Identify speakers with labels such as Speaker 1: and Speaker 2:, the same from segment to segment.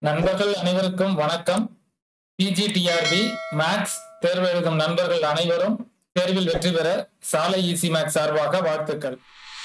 Speaker 1: நண்பர்கள் அனைவருக்கும் வணக்கம். பிஜிடிஆர்பி மேக்ஸ் தேர்வு எழுதும் நண்பர்கள் அனைவரும் தேர்வில் வெற்றி பெற சாலை ஈசி மேக்ஸ் சார்பாக வாழ்த்துக்கள்.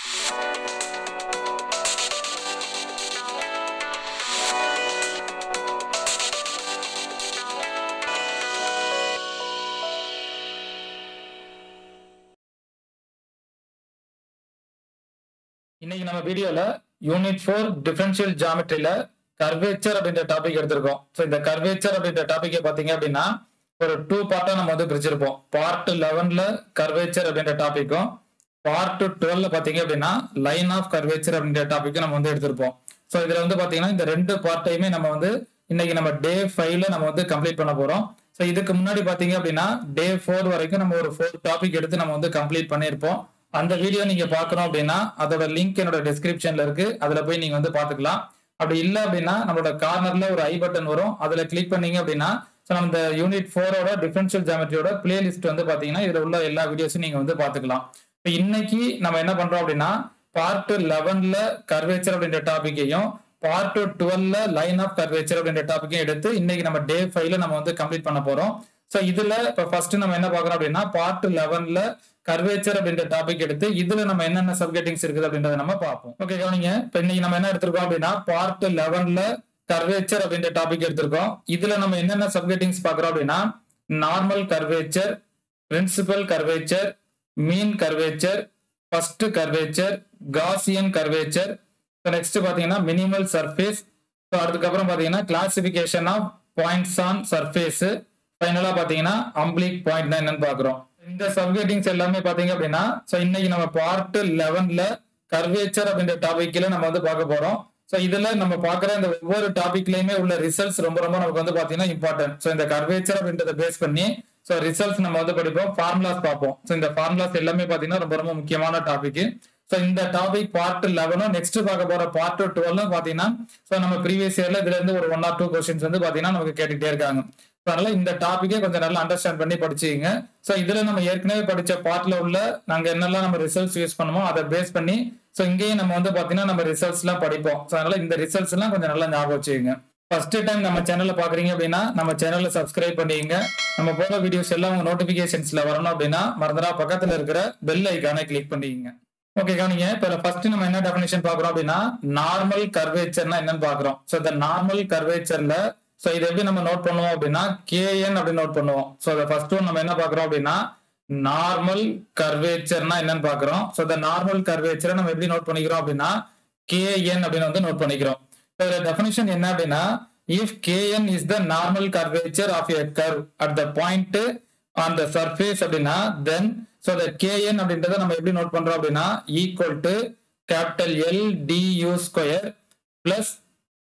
Speaker 1: இன்னைக்கு நம்ம வீடியோல யூனிட் 4 டிஃபரன்ஷியல் ஜியோமெட்ரியில கர்வேச்சர் அப்படின்ற டாபிக் எடுத்திருக்கோம். ஸோ இந்த கர்வேச்சர் அப்படின்ற டாபிக்கை பார்த்தீங்க அப்படின்னா ஒரு 2 பார்ட்டா நம்ம பிரிச்சிருப்போம். பார்ட் 11ல கர்வேச்சர் அப்படின்ற டாபிக்கும் பார்ட் 12ல பார்த்தீங்க அப்படின்னா லைன் ஆஃப் கர்வேச்சர் அப்படின்ற டாபிக் நம்ம எடுத்திருப்போம். ஸோ இதுல பார்த்தீங்கன்னா இந்த 2 பார்ட்டையுமே நம்ம இன்னைக்கு நம்ம டே 5ல நம்ம கம்ப்ளீட் பண்ண போறோம். ஸோ இதுக்கு முன்னாடி பார்த்தீங்க அப்படின்னா டே 4 வரைக்கும் நம்ம ஒரு 4 டாபிக் எடுத்து நம்ம கம்ப்ளீட் பண்ணியிருப்போம். அந்த வீடியோ நீங்க பார்க்கணும் அப்படின்னா அதோட லிங்க் என்னோட டிஸ்கிரிப்ஷன்ல இருக்கு, அதுல போய் நீங்க பார்த்துக்கலாம். அப்படி இல்லை அப்படின்னா நம்மளோட கார்னர்ல ஒரு ஐ பட்டன் வரும், அதுல கிளிக் பண்ணீங்க அப்படின்னா நம்ம இந்த யூனிட் 4ஓட டிஃபரன்ஷியல் ஜியோமெட்ரியோட பிளேலிஸ்ட் பாத்தீங்கன்னா இதுல உள்ள எல்லா வீடியோஸும் நீங்க பார்த்துக்கலாம். இப்போ இன்னைக்கு நம்ம என்ன பண்றோம் அப்படின்னா பார்ட் 11ல கர்வேச்சர் அப்படின்ற டாபிக்கையும் பார்ட் 12ல லைன் ஆஃப் கர்வேச்சர் அப்படின்ற டாபிக்கையும் எடுத்து இன்னைக்கு நம்ம டே 5ல நம்ம கம்ப்ளீட் பண்ண போறோம். ஸோ இதுல இப்போ ஃபர்ஸ்ட் நம்ம என்ன பார்க்கறோம் அப்படின்னா பார்ட் 11ல கர்வேச்சர் அப்படின்ற டாபிக் எடுத்து இதுல நம்ம என்னென்ன சப்கெட்டிங்ஸ் இருக்குது அப்படின்றத நம்ம பார்ப்போம். ஓகே கவனிங்க. இப்போ இன்னைக்கு நம்ம என்ன எடுத்திருக்கோம் அப்படின்னா பார்ட் 11ல கர்வேச்சர் அப்படின்ற டாபிக் எடுத்திருக்கோம். இதுல நம்ம என்னென்ன சப்கெட்டிங்ஸ் பார்க்கறோம் அப்படின்னா normal curvature, principal curvature, mean curvature, first curvature, Gaussian curvature, next பாத்தீங்கன்னா மினிமல் சர்ஃபேஸ், அதுக்கப்புறம் பாத்தீங்கன்னா classification of points on surface, ஃபைனலா பாத்தீங்கன்னா அம்பிளிக் பாயிண்ட் என்னன்னு பாக்குறோம். இந்த சப்கெட்டிங்ஸ் எல்லாமே பாத்தீங்க அப்படின்னா இன்னைக்கு நம்ம பார்ட் 11ல கர்வேச்சர் அப்படின்ற டாபிக்ல நம்ம பார்க்க போறோம். ஸோ இதுல நம்ம பாக்குற இந்த ஒவ்வொரு டாபிக்லயுமே உள்ள ரிசல்ட்ஸ் ரொம்ப ரொம்ப நமக்கு பாத்தீங்கன்னா இம்பார்ட்டன்ட். ஸோ இந்த கர்வேச்சர் அப்படின்றத பேஸ் பண்ணி ரிசல்ட்ஸ் நம்ம படிப்போம், ஃபார்முலாஸ் பார்ப்போம். ஸோ இந்த ஃபார்முலாஸ் எல்லாமே பாத்தீங்கன்னா ரொம்ப ரொம்ப முக்கியமான டாபிக். ஸோ இந்த டாபிக் பார்ட் 11 நெக்ஸ்ட் பார்க்க போற பார்ட் 12 பாத்தீங்கன்னா நம்ம ப்ரீவியஸ் இயர்ல இதுல இருந்து ஒரு 1 or 2 கொஸ்டின்ஸ் பாத்தீங்கன்னா நமக்கு கேட்டுட்டே இருக்காங்க. அதனால இந்த டாபிக்கே கொஞ்சம் நல்லா அண்டர்ஸ்டாண்ட் பண்ணி படிச்சுங்க. ஸோ இதுல நம்ம ஏற்கனவே படிச்ச பார்ட்ல உள்ள நாங்க என்னெல்லாம் நம்ம ரிசல்ட்ஸ் யூஸ் பண்ணுமோ அதை பேஸ் பண்ணி இங்கேயும் நம்ம பாத்தீங்கன்னா நம்ம ரிசல்ட்ஸ் எல்லாம் படிப்போம். ஸோ அதனால இந்த ரிசல்ட்ஸ் எல்லாம் கொஞ்சம் நல்லா ஞாபகம் வச்சுக்கோங்க. ஃபர்ஸ்ட் டைம் நம்ம சேனல்ல பாக்குறீங்க அப்படின்னா நம்ம சேனல்ல சப்ஸ்கிரைப் பண்ணிங்க. நம்ம போற வீடியோஸ் எல்லாம் உங்க நோட்டிபிகேஷன்ஸ்ல வரணும் அப்படின்னா மறந்துடா பக்கத்துல இருக்கிற பெல் ஐக்கானை கிளிக் பண்ணிக்கங்க. ஓகே கவனிங்க. இப்போ ஃபர்ஸ்ட் நம்ம என்ன டெஃபினிஷன் பாக்குறோம் அப்படின்னா நார்மல் கர்வேச்சர்னா என்னன்னு பாக்குறோம். ஸோ இந்த நார்மல் கர்வேச்சர்ல இது எப்படி நம்ம நோட் பண்ணுவோம் அப்படின்னா கேஎன் அப்படின்னு நோட் பண்ணுவோம். ஸோ ஃபர்ஸ்ட் ஒன் நம்ம என்ன பாக்குறோம் அப்படின்னா நார்மல் கர்வேச்சர்னா என்னன்னு பாக்குறோம். ஸோ இந்த நார்மல் கர்வேச்சரை நம்ம எப்படி நோட் பண்ணிக்கிறோம் அப்படின்னா கேஎன் அப்படின்னு நோட் பண்ணிக்கிறோம். இதோட டெஃபினிஷன் என்ன அப்படின்னா if kn is the normal curvature of a curve at the point on the surface அப்படின்னா then the kn அப்படின்றத நம்ம எப்படி நோட் பண்றோம் அப்படின்னா equal to capital L du square plus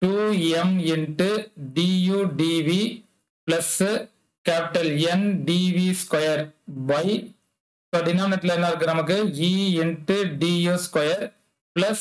Speaker 1: 2m into du dv plus capital N dv square by denominator என்ன இருக்கு நமக்கு e into du square plus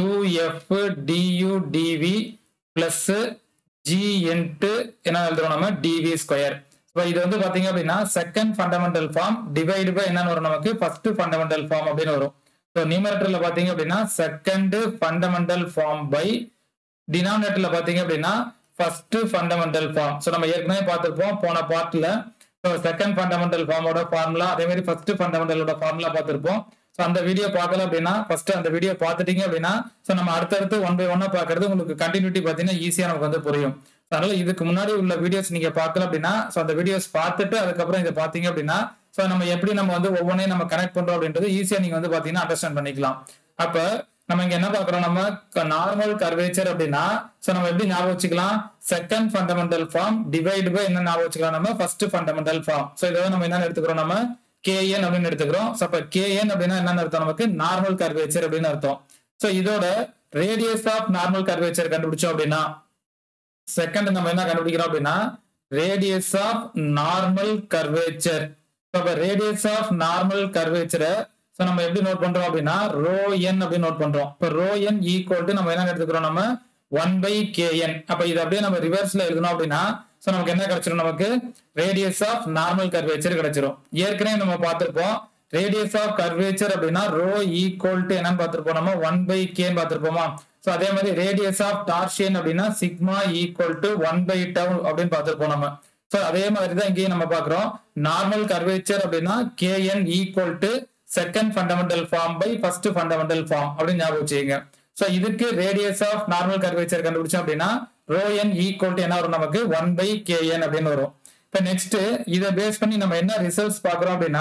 Speaker 1: 2f du dv plus g into என்ன எழுதுறோம் நம்ம dv square. இது பாத்தீங்க அப்படின்னா second fundamental form divide by என்னன்னு வரும் நமக்கு ஃபர்ஸ்ட் ஃபண்டமெண்டல் ஃபார்ம் அப்படின்னு வரும். ஸோ நியூமரேட்டர்ல பாத்தீங்க அப்படின்னா செகண்ட் ஃபண்டமெண்டல் ஃபார்ம் பை டினாமினேட்டர்ல பாத்தீங்க அப்படின்னா ஃபர்ஸ்ட் ஃபண்டமெண்டல் ஃபார்ம். ஸோ நம்ம ஏற்கனவே பார்த்திருப்போம் போன பார்ட்ல செகண்ட் ஃபண்டமெண்டல் ஃபார்மோட ஃபார்முலா அதே மாதிரி ஃபர்ஸ்ட் ஃபண்டமெண்டலோட ஃபார்முலா பார்த்திருப்போம். ஸோ அந்த வீடியோ பார்க்கல அப்படின்னா ஃபர்ஸ்ட் அந்த வீடியோ பார்த்துட்டீங்க அப்படின்னா நம்ம அடுத்தடுத்து 1 by 1 பார்க்கறது உங்களுக்கு கண்டினியூட்டி பாத்தீங்கன்னா ஈஸியா நமக்கு புரியும். அதனால இதுக்கு முன்னாடி உள்ள வீடியோஸ் நீங்க பார்க்கல அப்படின்னா அந்த வீடியோஸ் பார்த்துட்டு அதுக்கப்புறம் இதை பாத்தீங்க அப்படின்னா நம்ம எப்படி நம்ம ஒவ்வொன்றையும் நம்ம கனெக்ட் பண்றோம் அப்படின்றது ஈஸியா நீங்க பாத்தீங்கன்னா அண்டர்ஸ்டாண்ட் பண்ணிக்கலாம். அப்ப நம்ம இங்க என்ன பாக்குறோம் நம்ம நார்மல் கர்வேச்சர் அப்படின்னா நம்ம எப்படி ஞாபகம் வச்சுக்கலாம் second fundamental form divide by என்ன ஞாபகம் வச்சுக்கலாம் நம்ம ஃபர்ஸ்ட் ஃபண்டமெண்டல் ஃபார்ம். ஸோ இதை நம்ம என்ன எடுத்துக்கிறோம் நம்ம kn அப்படின்னு எடுத்துக்கிறோம். ஸோ அப்ப kn அப்படின்னா என்னன்னு அர்த்தம் நமக்கு நார்மல் கர்வேச்சர் அப்படின்னு அர்த்தம். ஸோ இதோட ரேடியஸ் ஆஃப் நார்மல் கர்வேச்சர் கண்டுபிடிச்சோம் அப்படின்னா செகண்ட் நம்ம என்ன கண்டுபிடிக்கிறோம் அப்படின்னா radius of normal curvature. Radius of normal கர்வேச்சரை நம்ம எப்படி நோட் பண்றோம் அப்படின்னா ரோ என் அப்படின்னு நோட் பண்றோம். இப்போ ரோ என் ஈக்குவல் டு நம்ம என்ன எடுத்துக்கிறோம் நம்ம 1 by kn. அப்ப இது அப்படியே நம்ம ரிவர்ஸ்ல எழுதணும் அப்படின்னா நமக்கு என்ன கிடைச்சிடும் நமக்கு ரேடியஸ் ஆஃப் நார்மல் கர்வேச்சர் கிடைச்சிடும். ஏற்கனவே நம்ம பார்த்திருப்போம் ரேடியஸ் ஆஃப் கர்வேச்சர் அப்படின்னா ரோ ஈக்குவல் டு என்னன்னு பார்த்திருப்போம் நம்ம 1 by k பார்த்திருப்போமா. ஸோ அதே மாதிரி ரேடியஸ் ஆஃப் டார்ஷியன் அப்படின்னா சிக்மா ஈக்குவல் டு 1/τ அப்படின்னு பார்த்துருப்போம் நம்ம. ஸோ அதே மாதிரி தான் இங்கேயும் நம்ம பார்க்குறோம். நார்மல் கர்வேச்சர் அப்படின்னா kn equal to second fundamental form by first fundamental form அப்படின்னு ஞாபகம் வச்சுக்கோங்க. ஸோ இதுக்கு ரேடியஸ் ஆஃப் நார்மல் கர்வேச்சர் கண்டுபிடிச்சோம் அப்படின்னா ρn ஈக்குவல் டு என்ன வரும் நமக்கு 1/kn அப்படின்னு வரும். இப்போ நெக்ஸ்ட் இதை பேஸ் பண்ணி நம்ம என்ன ரிசல்ட்ஸ் பார்க்குறோம் அப்படின்னா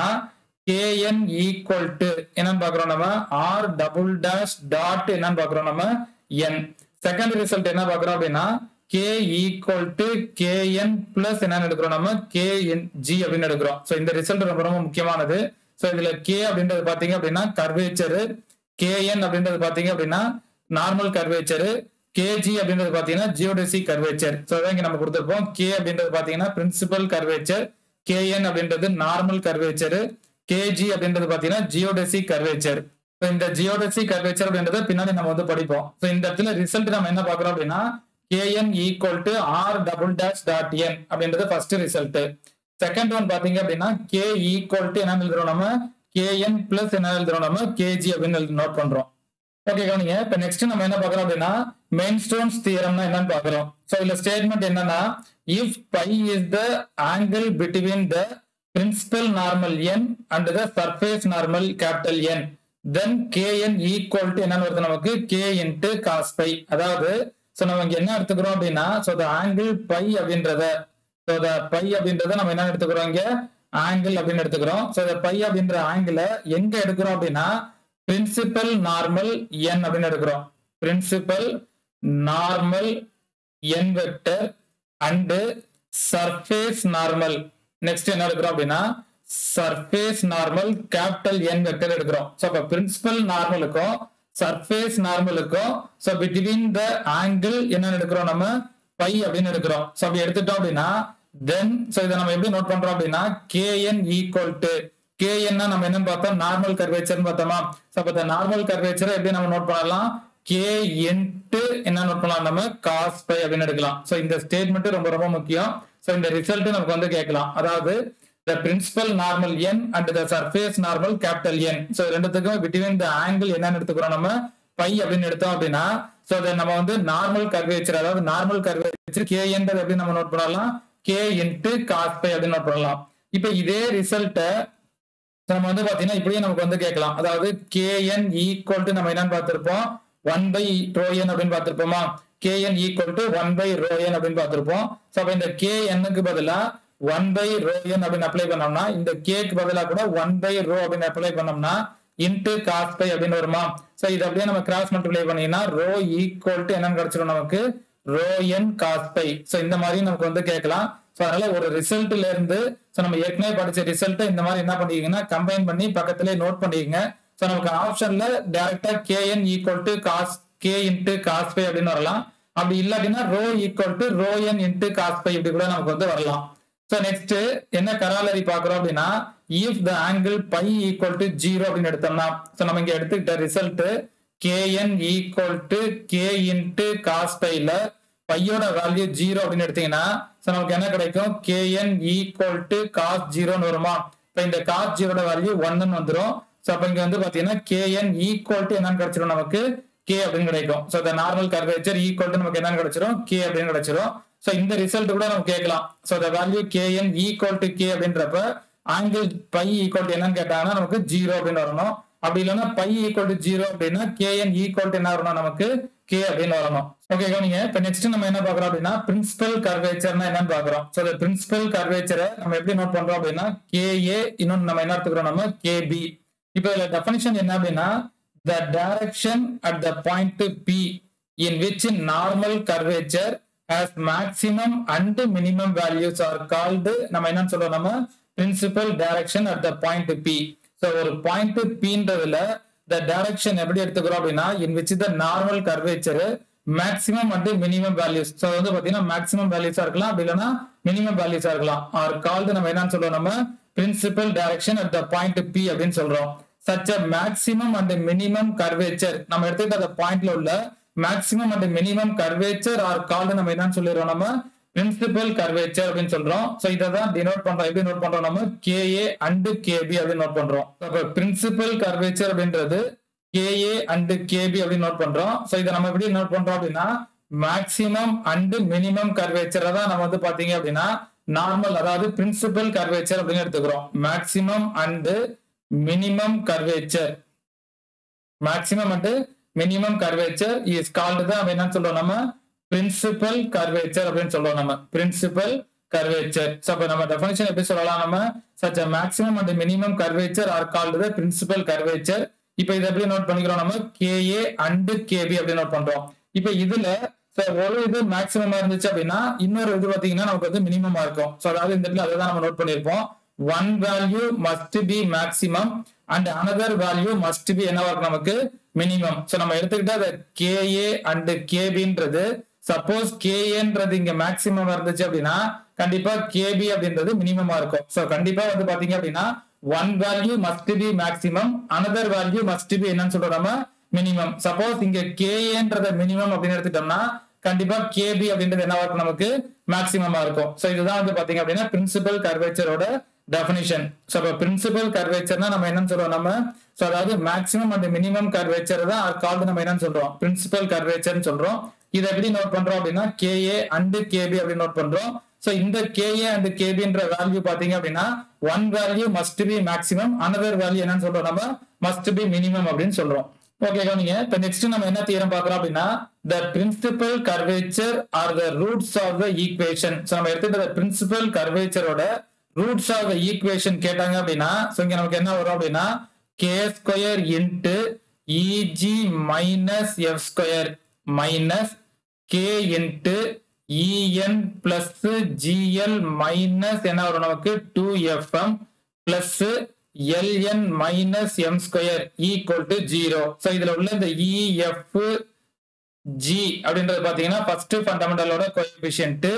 Speaker 1: kn ஈக்குவல் டு என்னன்னு பார்க்குறோம் நம்ம r டபுள் டேஷ் டாட் என்னன்னு பார்க்குறோம் நம்ம n. செகண்ட் ரிசல்ட் என்ன பார்க்குறோம் அப்படின்னா k equal to kn plus என்னன்னு எடுக்கிறோம் நம்ம kng அப்படின்னு எடுக்கிறோம். ஸோ இந்த ரிசல்ட் ரொம்ப ரொம்ப முக்கியமானது. ஸோ இதுல k அப்படின்றது பாத்தீங்க அப்படின்னா கர்வேச்சரு, kn அப்படின்றது பாத்தீங்க அப்படின்னா நார்மல் கர்வேச்சரு, kg அப்படின்றது பாத்தீங்கன்னா ஜியோடெசிக் கர்வேச்சர். ஸோ அதான் இங்க நம்ம கொடுத்துருப்போம். k அப்படின்றது பாத்தீங்கன்னா பிரின்சிபல் கர்வேச்சர், kn அப்படின்றது நார்மல் கர்வேச்சரு, kg அப்படின்றது பாத்தீங்கன்னா ஜியோடெசிக் கர்வேச்சர். இந்த ஜியோடெசிக் கர்வேச்சர் அப்படின்றத பின்னாடி நம்ம வந்து படிப்போம். ஸோ இந்த இடத்துல ரிசல்ட் நம்ம என்ன பார்க்கிறோம் அப்படின்னா kn equal to r double dash dot n அப்படின்றது ஃபர்ஸ்ட் ரிசல்ட். செகண்ட் ஒன் பாத்தீங்க அப்படின்னா k ஈக்குவல் டு என்ன எழுதுறோம் நம்ம kn பிளஸ் என்ன எழுதுறோம் நம்ம kg அப்படின்னு நோட் பண்றோம். ஓகே கவனிங்க. இப்ப நெக்ஸ்ட் நம்ம என்ன பார்க்கறோம் அப்படின்னா மெயின் ஸ்டோன்ஸ் தியரம்னா என்னன்னு பார்க்கறோம். சோ இதுல ஸ்டேட்மெண்ட் என்னன்னா if pi is the angle between the principal normal n and the surface normal capital N then kn equal to என்னன்னு வருது நமக்கு k into cos pi. அதாவது சோ நம்ம இங்க என்ன எடுத்துக்கிறோம் அப்படின்னா சோ the angle pi அப்படின்றத சோ the pi அப்படின்றத நம்ம என்ன எடுத்துக்கிறோம் இங்க ஆங்கிள் அப்படின்னு எடுத்துக்கிறோம். சோ the pi அப்படின்ற ஆங்கிள எங்க எடுக்கிறோம் அப்படின்னா பிரின்சிபல் நார்மல் n அப்படின்னு எடுக்கிறோம். Principal normal n vector and surface normal next என்ன எடுக்கிறோம் அப்படின்னா surface normal capital n vector எடுக்கிறோம். சோ அப்ப பிரின்சிபல் நார்மலுக்கும் சர்ஃபேஸ் நார்மலுக்கும் சோ பிட்வீன் த ஆங்கிள் என்ன எடுக்கிறோம் நம்ம பை அப்படின்னு எடுக்கிறோம். சோ அப்படி எடுத்துட்டோம் அப்படின்னா தென் சோ இதை நம்ம எப்படி நோட் பண்றோம் அப்படின்னா kn ஈக்குவல் டு kn நம்ம என்னன்னு பார்த்தோம் நார்மல் கர்வேச்சர்னு பார்த்தோமா. சோ அப்ப நார்மல் கர்வேச்சரை எப்படி நம்ம நோட் பண்ணலாம் k இன்டு என்ன நோட் பண்ணலாம் நம்ம cos pi அப்படின்னு எடுக்கலாம். சோ இந்த ஸ்டேட்மெண்ட் ரொம்ப ரொம்ப முக்கியம். சோ இந்த ரிசல்ட் நமக்கு வந்து கேட்கலாம். அதாவது the principal normal n and the surface normal capital N. So ரெண்டுத்துக்கும் between the angle என்னன்னு எடுத்துக்கிறோம் நம்ம pi அப்படின்னு எடுத்தோம் அப்படின்னா சோ அதை நம்ம வந்து நார்மல் கர்வேச்சர் அதாவது நார்மல் கர்வேச்சர் k என்றது எப்படி நம்ம நோட் பண்ணலாம் k இன்டு cos pi அப்படின்னு நோட் பண்ணலாம். இப்போ இதே ரிசல்ட்டை நம்ம வந்து பாத்தீங்கன்னா இப்படியே நமக்கு வந்து கேட்கலாம். அதாவது kn ஈக்குவல் டு நம்ம என்னன்னு பார்த்திருப்போம் 1/ρn அப்படின்னு பார்த்திருப்போமா. kn ஈக்குவல் டு 1/ρn அப்படின்னு பார்த்திருப்போம். சோ அப்ப இந்த kn-க்கு பதிலா 1/ρn அப்படின்னு அப்ளை பண்ணோம்னா இந்த k-க்கு பதிலா கூட 1/ρ அப்படின்னு அப்ளை பண்ணோம்னா இன்டு cos pi அப்படின்னு வருமா. சோ இது அப்படியே நம்ம கிராஸ் மல்டிப்ளை பண்ணீங்கன்னா ρ ஈக்குவல் டு என்னன்னு கிடைச்சிடும் நமக்கு ρn cos pi. சோ இந்த மாதிரி நமக்கு வந்து கேட்கலாம். சோ அதனால ஒரு ரிசல்ட்ல இருந்து சோ நம்ம ஏற்கனவே படிச்ச ரிசல்ட்டை இந்த மாதிரி என்ன பண்ணிக்கீங்கன்னா கம்பைன் பண்ணி பக்கத்திலே நோட் பண்ணிக்கங்க. சோ நமக்கு ஆப்ஷன்ல டைரக்டா kn equal to cos k into cos pi அப்படின்னு வரலாம். அப்படி இல்லாட்டினா ρ equal to ρn into cos pi இப்படி கூட நமக்கு வந்து வரலாம். சோ நெக்ஸ்ட் என்ன கராலரி பாக்குறோம் அப்படின்னா if the angle pi equal to 0 அப்படின்னு எடுத்தோம்னா சோ நம்ம இங்க எடுத்துக்கிட்ட result kn equal to k into cos pi ல பையோட வேல்யூ 0 அப்படின்னு எடுத்தீங்கன்னா சோ நமக்கு என்ன கிடைக்கும் kn ஈக்குவல் டு cos 0ன்னு வருமா. இப்போ இந்த cos 0 வேல்யூ 1ன்னு வந்துரும். சோ அப்ப இங்க வந்து பாத்தீங்கன்னா kn ஈக்குவல் டு என்னன்னு கிடைச்சிரும் நமக்கு k அப்படின்னு கிடைக்கும். So the normal curvature equal to நமக்கு என்னன்னு கிடைச்சிரும் k அப்படின்னு கிடைச்சிரும். சோ இந்த ரிசல்ட் கூட நம்ம கேட்கலாம். So the value kn equal to k அப்படின்றப்ப ஆங்கிள் பை ஈக்குவல் டு என்னன்னு கேட்டாங்கன்னா நமக்கு 0 அப்படின்னு வரணும். அப்படி இல்லைன்னா பை ஈக்குவல் டு 0 அப்படின்னா kn ஈக்குவல் டு என்ன வரணும் நமக்கு k அப்படின்னு வரணும். ஓகே கவனிங்க. இப்ப நெக்ஸ்ட் நம்ம என்ன பாக்குறோம் அப்படின்னா பிரின்சிபல் கர்வேச்சர்னா என்னன்னு பாக்குறோம். சோ the பிரின்சிபல் கர்வேச்சரை நம்ம எப்படி நோட் பண்றோம் அப்படின்னா ka இன்னொன்னு நம்ம என்ன எடுத்துக்கிறோம் நம்ம kb. இப்போ இதுல டெஃபினிஷன் என்ன அப்படின்னா the direction at the point p in which normal curvature has maximum and minimum values are called நம்ம என்னன்னு சொல்றோம் நம்ம principal direction at the point p. so ஒரு பாயிண்ட் pன்றதுல the direction எப்படி எடுத்துக்கிறோம் அப்படின்னா in which the normal curvature maximum and minimum values so வந்து பாத்தீங்கன்னா maximum values இருக்கலாம் அப்படி இல்லனா minimum values இருக்கலாம் are called நம்ம என்னன்னு சொல்றோம் நம்ம principal direction at the point p அப்படின்னு சொல்றோம். such a maximum and minimum curvature நம்ம எடுத்துக்கிட்ட அந்த பாயிண்ட்ல உள்ள maximum and minimum curvature are called நம்ம என்னன்னு சொல்லிரோம் நம்ம principal curvature அப்படின்னு சொல்றோம். சோ இத தான் டினோட் பண்றோம். எப்படி நோட் பண்றோம் நம்ம KA and KB அப்படி நோட் பண்றோம். அப்ப principal curvature அப்படின்றது KA and KB அப்படின்னு நோட் பண்றோம். சோ இதை நம்ம எப்படி நோட் பண்றோம் அப்படின்னா மேக்சிமம் அண்ட் மினிமம் கர்வேச்சரை தான் நம்ம வந்து பாத்தீங்க அப்படின்னா நார்மல் அதாவது பிரின்சிபல் கர்வேச்சர் அப்படின்னு எடுத்துக்கிறோம். Maximum and minimum curvature maximum and minimum curvature is called தான் என்னன்னு சொல்றோம் நம்ம பிரின்சிபல் கர்வேச்சர் அப்படின்னு சொல்றோம் நம்ம பிரின்சிபல் curvature. So, நம்ம definition எப்படி சொல்லலாம் நம்ம such a maximum and minimum curvature are called the principal curvature. இப்போ இத எப்படி நோட் பண்ணிக்கிறோம் நம்ம KA and KB அப்படி நோட் பண்றோம். இப்போ இதுல ஒரு இது மேக்ஸிமமா இருந்துச்சு அப்படின்னா இன்னொரு இது பாத்தீங்கன்னா நமக்கு வந்து மினிமமா இருக்கும். சோ அதாவது இந்த இடத்துல அதை தான் நம்ம நோட் பண்ணிருப்போம். one value must be maximum and another value must be என்னவா இருக்கும் நமக்கு மினிமம். சோ நம்ம எடுத்துக்கிட்டா KA and KBன்றது சப்போஸ் KAன்றது இங்க மேக்ஸிமம் இருந்துச்சு அப்படின்னா கண்டிப்பா KB அப்படின்றது மினிமமா இருக்கும். சோ கண்டிப்பா வந்து பாத்தீங்க அப்படின்னா one value must be maximum, another value must be என்னன்னு சொல்றோம் நம்ம மினிமம். சப்போஸ் இங்க KAன்றத மினிமம் அப்படின்னு எடுத்துட்டோம்னா கண்டிப்பா KB அப்படின்றது என்னவா இருக்கும் நமக்கு மேக்ஸிமமா இருக்கும். சோ இதுதான் வந்து பாத்தீங்க அப்படின்னா பிரின்சிபல் கர்வேச்சரோட டெஃபினிஷன். சோ அப்ப பிரின்சிபல் கர்வேச்சர்னா நம்ம என்னன்னு சொல்றோம் நம்ம சோ அதாவது மேக்ஸிமம் அண்ட் மினிமம் கர்வேச்சர் தான் கால்டு நம்ம என்னன்னு சொல்றோம் பிரின்சிபல் கர்வேச்சர்னு சொல்றோம். இதை எப்படி நோட் பண்றோம் அப்படின்னா KA and KB அப்படின்னு நோட் பண்றோம். சோ இந்த KA and KBன்ற வேல்யூ பாத்தீங்க அப்படின்னா one value must be maximum, another value என்னன்னு சொல்றோம் நம்ம must be minimum அப்படின்னு சொல்றோம். ஓகே கவனிங்க. இப்போ நெக்ஸ்ட் நம்ம என்ன தியரம் பார்க்கறோம் அப்படின்னா the principal curvature are the roots of the equation. So நம்ம எடுத்துக்கிட்ட principal curvatureோட roots of the equation கேட்டாங்க அப்படின்னா சோ இங்க நமக்கு என்ன வரும் அப்படின்னா k square into EG minus F square minus k into En plus GL minus என்ன வரும் நமக்கு 2FM plus Ln minus M square equal to 0. So இதுல உள்ள இந்த EF G அப்படின்றது பாத்தீங்கன்னா ஃபர்ஸ்ட் ஃபண்டமெண்டலோட கோஎஃபிஷியன்ட்,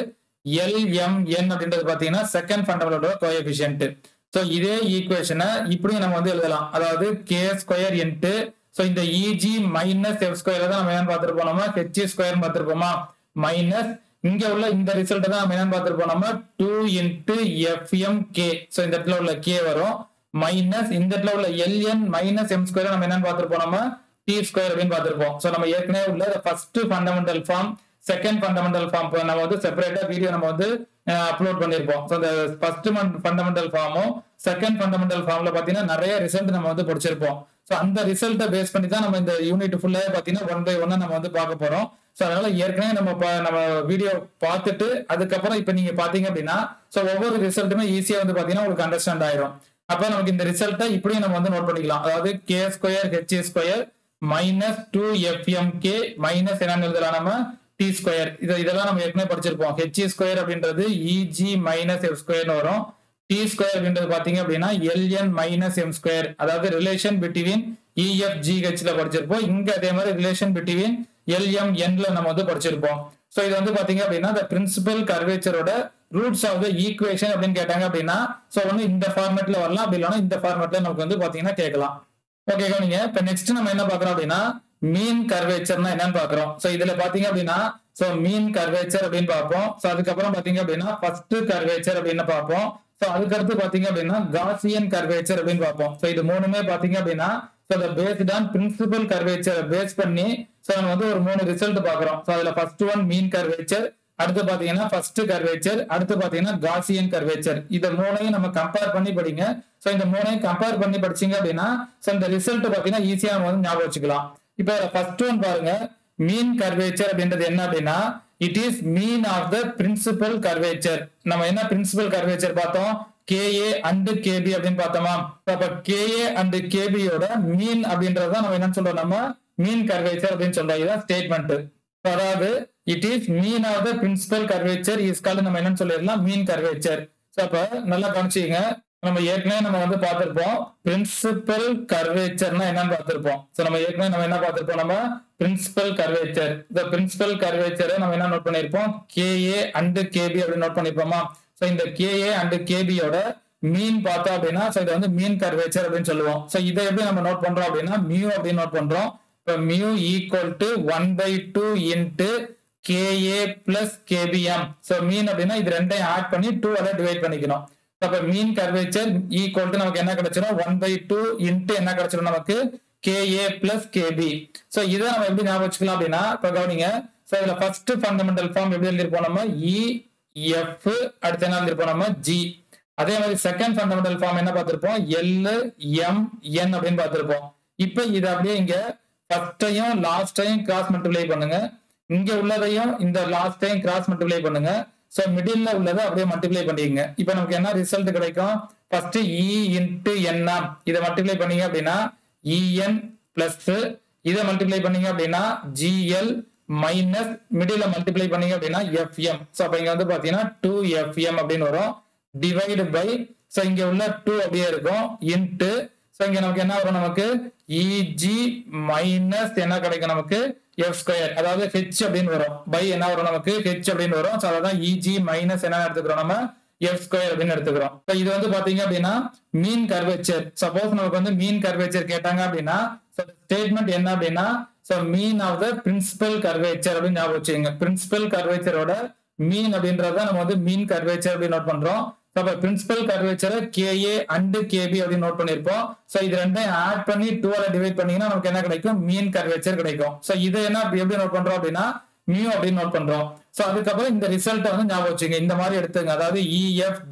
Speaker 1: LMN அப்படின்றது பாத்தீங்கன்னா செகண்ட் ஃபண்டமெண்டலோட கோஎஃபிஷியன்ட். சோ இதே ஈக்குவேஷனை இப்படியும் நம்ம வந்து எழுதலாம். அதாவது k ஸ்கொயர் இன்ட்டு சோ இந்த EG மைனஸ் F ஸ்கொயர் தான் நம்ம என்னன்னு பார்த்திருப்போம் நம்ம H ஸ்கொயர் பார்த்திருப்போமா மைனஸ் இங்க உள்ள இந்த ரிசல்ட் தான் நம்ம என்னன்னு பார்த்திருப்போம் நம்ம 2 into FMK. சோ இந்த இடத்துல உள்ள k வரும் மைனஸ் இந்த இடத்துல உள்ள LN மைனஸ் M ஸ்கொயர் நம்ம என்னன்னு பார்த்திருப்போம் நம்ம T ஸ்கொயர் அப்படின்னு பார்த்திருப்போம். சோ நம்ம ஏற்கனவே உள்ள first fundamental form second fundamental form நம்ம வந்து செப்பரேட்டா வீடியோ நம்ம வந்து அப்லோட் பண்ணிருப்போம். சோ இந்த ஃபர்ஸ்ட் ஃபண்டமெண்டல் ஃபார்மும் செகண்ட் ஃபண்டமெண்டல் ஃபார்ம்ல பாத்தீங்கன்னா நிறைய ரிசல்ட் நம்ம வந்து படிச்சிருப்போம். சோ அந்த ரிசல்ட்டை பேஸ் பண்ணி தான் நம்ம இந்த யூனிட் ஃபுல்லா பாத்தீங்கன்னா 1 by 1 நம்ம வந்து பார்க்க போறோம். சோ அதனால ஏற்கனவே நம்ம வீடியோ பார்த்துட்டு அதுக்கப்புறம் இப்ப நீங்க பாத்தீங்க அப்படின்னா சோ ஒவ்வொரு ரிசல்ட்டுமே ஈஸியா வந்து பாத்தீங்கன்னா உங்களுக்கு அண்டர்ஸ்டாண்ட் ஆயிரும். அப்ப நமக்கு இந்த ரிசல்ட்டை இப்படியும் நம்ம வந்து நோட் பண்ணிக்கலாம். அதாவது k square H square minus 2FMK minus என்னன்னு எழுதலாம் நம்ம T ஸ்கொயர். இதெல்லாம் நம்ம ஏற்கனவே படிச்சிருப்போம். H ஸ்கொயர் அப்படின்றது EG மைனஸ் F ஸ்கொயர்னு வரும். T ஸ்கொயர் அப்படின்றது பாத்தீங்க அப்படின்னா LN மைனஸ் M ஸ்கொயர், அதாவது ரிலேஷன் பிட்வீன் EFGH ல படிச்சிருப்போம். இங்க அதே மாதிரி ரிலேஷன் பிட்வீன் LMN ல நம்ம வந்து படிச்சிருப்போம். சோ இது வந்து பாத்தீங்க அப்படின்னா the principal curvatureோட ரூட்ஸ் ஆஃப் த ஈக்குவேஷன் அப்படின்னு கேட்டாங்க அப்படின்னா சோ வந்து இந்த ஃபார்மேட்ல வரலாம், அப்படி இல்லைன்னா இந்த ஃபார்மேட்ல நமக்கு வந்து பாத்தீங்கன்னா கேட்கலாம். ஓகேக்கா நீங்க இப்ப நெக்ஸ்ட் நம்ம என்ன பாக்குறோம் அப்படின்னா மீன் கர்வேச்சர்னா என்னன்னு பாக்குறோம். சோ இதுல பாத்தீங்க அப்படின்னா சோ மீன் கர்வேச்சர் அப்படின்னு பார்ப்போம். சோ அதுக்கப்புறம் பாத்தீங்க அப்படின்னா ஃபர்ஸ்ட் கர்வேச்சர் அப்படின்னு பார்ப்போம். சோ அதுக்கடுத்து பாத்தீங்க அப்படின்னா காசியன் கர்வேச்சர் அப்படின்னு பார்ப்போம். சோ இது மூணுமே பாத்தீங்க அப்படின்னா so the based on principal curvature base பண்ணி சோ நம்ம வந்து ஒரு 3 ரிசல்ட் பாக்குறோம். சோ அதுல ஃபர்ஸ்ட் ஒன் மீன் கர்வேச்சர், அடுத்து பாத்தீங்கன்னா ஃபர்ஸ்ட் கர்வேச்சர், அடுத்து பாத்தீங்கன்னா காசியன் கர்வேச்சர். இத மூணையும் நம்ம கம்பேர் பண்ணி படிங்க. சோ இந்த மூணையும் கம்பேர் பண்ணி படிச்சீங்க அப்படின்னா சோ இந்த ரிசல்ட் பாத்தீங்கன்னா ஈஸியா நம்ம வந்து ஞாபகம் வச்சுக்கலாம். இப்ப ஃபர்ஸ்ட் ஒன் பாருங்க மீன் கர்வேச்சர் அப்படின்றது என்ன அப்படின்னா it is mean of the principal curvature. நம்ம என்ன பிரின்சிபல் கர்வேச்சர் பார்த்தோம் KA and KB அப்படின்னு பார்த்தோமா. அப்ப KA and KB யோட மீன் அப்படின்றத நம்ம என்ன சொல்றோம் நம்ம மீன் கர்வேச்சர் அப்படின்னு சொல்றோம். இதுதான் ஸ்டேட்மெண்ட். அதாவது it is mean of the principal curvature is called நம்ம என்னன்னு சொல்லிடலாம் மீன் கர்வேச்சர். சோ அப்ப நல்லா கவனிச்சுங்க. நம்ம ஏற்கனவே நம்ம வந்து பார்த்திருப்போம் பிரின்சிபல் கர்வேச்சர்னா என்னன்னு பார்த்திருப்போம். சோ நம்ம ஏற்கனவே நம்ம என்ன பார்த்திருப்போம் நம்ம பிரின்சிபல் கர்வேச்சர். இந்த பிரின்சிபல் கர்வேச்சரை நம்ம என்ன நோட் பண்ணிருப்போம் KA and KB அப்படின்னு நோட் பண்ணிருப்போமா. சோ இந்த KA and KB யோட மீன் பார்த்தோம் அப்படின்னா சோ இது வந்து மீன் கர்வேச்சர் அப்படின்னு சொல்லுவோம். சோ இதை எப்படி நம்ம நோட் பண்றோம் அப்படின்னா மியூ அப்படின்னு நோட் பண்றோம். இப்ப mu equal to 1/2 into KA plus KBM. So mean அப்படின்னா இது ரெண்டையும் ஆட் பண்ணி 2 ஆல டிவைட் பண்ணிக்கணும். அப்ப மீன் கர்வேச்சர் ஈக்குவல் டு நமக்கு என்ன கிடைச்சிடும் 1/2 இன்டு என்ன கிடைச்சிடும் நமக்கு KA plus KB. ஸோ இதை நம்ம எப்படி ஞாபகம் வச்சுக்கலாம் அப்படின்னா இப்போ கவனிங்க. ஸோ இதுல ஃபர்ஸ்ட் ஃபண்டமெண்டல் ஃபார்ம் எப்படி எழுதிருப்போம் நம்ம EF, அடுத்து என்ன எழுதிருப்போம் நம்ம G. அதே மாதிரி செகண்ட் ஃபண்டமெண்டல் ஃபார்ம் என்ன பார்த்திருப்போம் LMN அப்படின்னு பார்த்திருப்போம். இப்போ இது அப்படியே இங்க ஃபர்ஸ்டையும் லாஸ்டையும் கிராஸ் மல்டிப்ளை பண்ணுங்க, இங்க உள்ளதையும் இந்த லாஸ்டையும் கிராஸ் மல்டிப்ளை பண்ணுங்க. ஸோ மிடில் உள்ளதை அப்படியே மல்டிப்ளை பண்ணிக்கங்க. இப்போ நமக்கு என்ன ரிசல்ட் கிடைக்கும்? ஃபர்ஸ்ட் E இன்டு NM இதை மல்டிப்ளை பண்ணீங்க அப்படின்னா EN பிளஸ் இதை மல்டிப்ளை பண்ணீங்க அப்படின்னா GL மைனஸ் மிடில் மல்டிப்ளை பண்ணீங்க அப்படின்னா FM. ஸோ அப்போ இங்க வந்து பாத்தீங்கன்னா 2FM அப்படின்னு வரும். டிவைடு பை ஸோ இங்க உள்ள 2 அப்படியே இருக்கும் இன்ட்டு ஸோ இங்க நமக்கு என்ன வரும்? நமக்கு EG மைனஸ் என்ன கிடைக்கும்? நமக்கு F ஸ்கொயர், அதாவது H அப்படின்னு வரும். பை என்ன வரும்? நமக்கு H அப்படின்னு வரும். ஸோ அதான் EG மைனஸ் என்ன எடுத்துக்கிறோம்? நம்ம F ஸ்கொயர் அப்படின்னு எடுத்துக்கிறோம். ஸோ இது வந்து பாத்தீங்க அப்படின்னா மீன் கர்வேச்சர். சப்போஸ் நமக்கு வந்து மீன் கர்வேச்சர் கேட்டாங்க அப்படின்னா ஸ்டேட்மெண்ட் என்ன அப்படின்னா so mean of the principal curvature அப்படின்னு ஞாபகம் வச்சுக்கோங்க. பிரின்சிபல் கர்வேச்சரோட மீன் அப்படின்றத நம்ம வந்து மீன் கர்வேச்சர் அப்படின்னு நோட் பண்றோம். அப்ப பிரின்சிபல் கர்வேச்சரை KA அண்ட் KB அப்படின்னு நோட் பண்ணிருப்போம். சோ இது ரெண்டையும் ஆட் பண்ணி 2ஆல டிவைட் பண்ணீங்கன்னா நமக்கு என்ன கிடைக்கும்? மீன் கர்வேச்சர் கிடைக்கும். சோ இது என்ன எப்படி நோட் பண்றோம் அப்படின்னா மியூ அப்படின்னு நோட் பண்றோம். சோ அதுக்கப்புறம் இந்த ரிசல்ட் வந்து ஞாபகம் வச்சுங்க, இந்த மாதிரி எடுத்துங்க. அதாவது EFG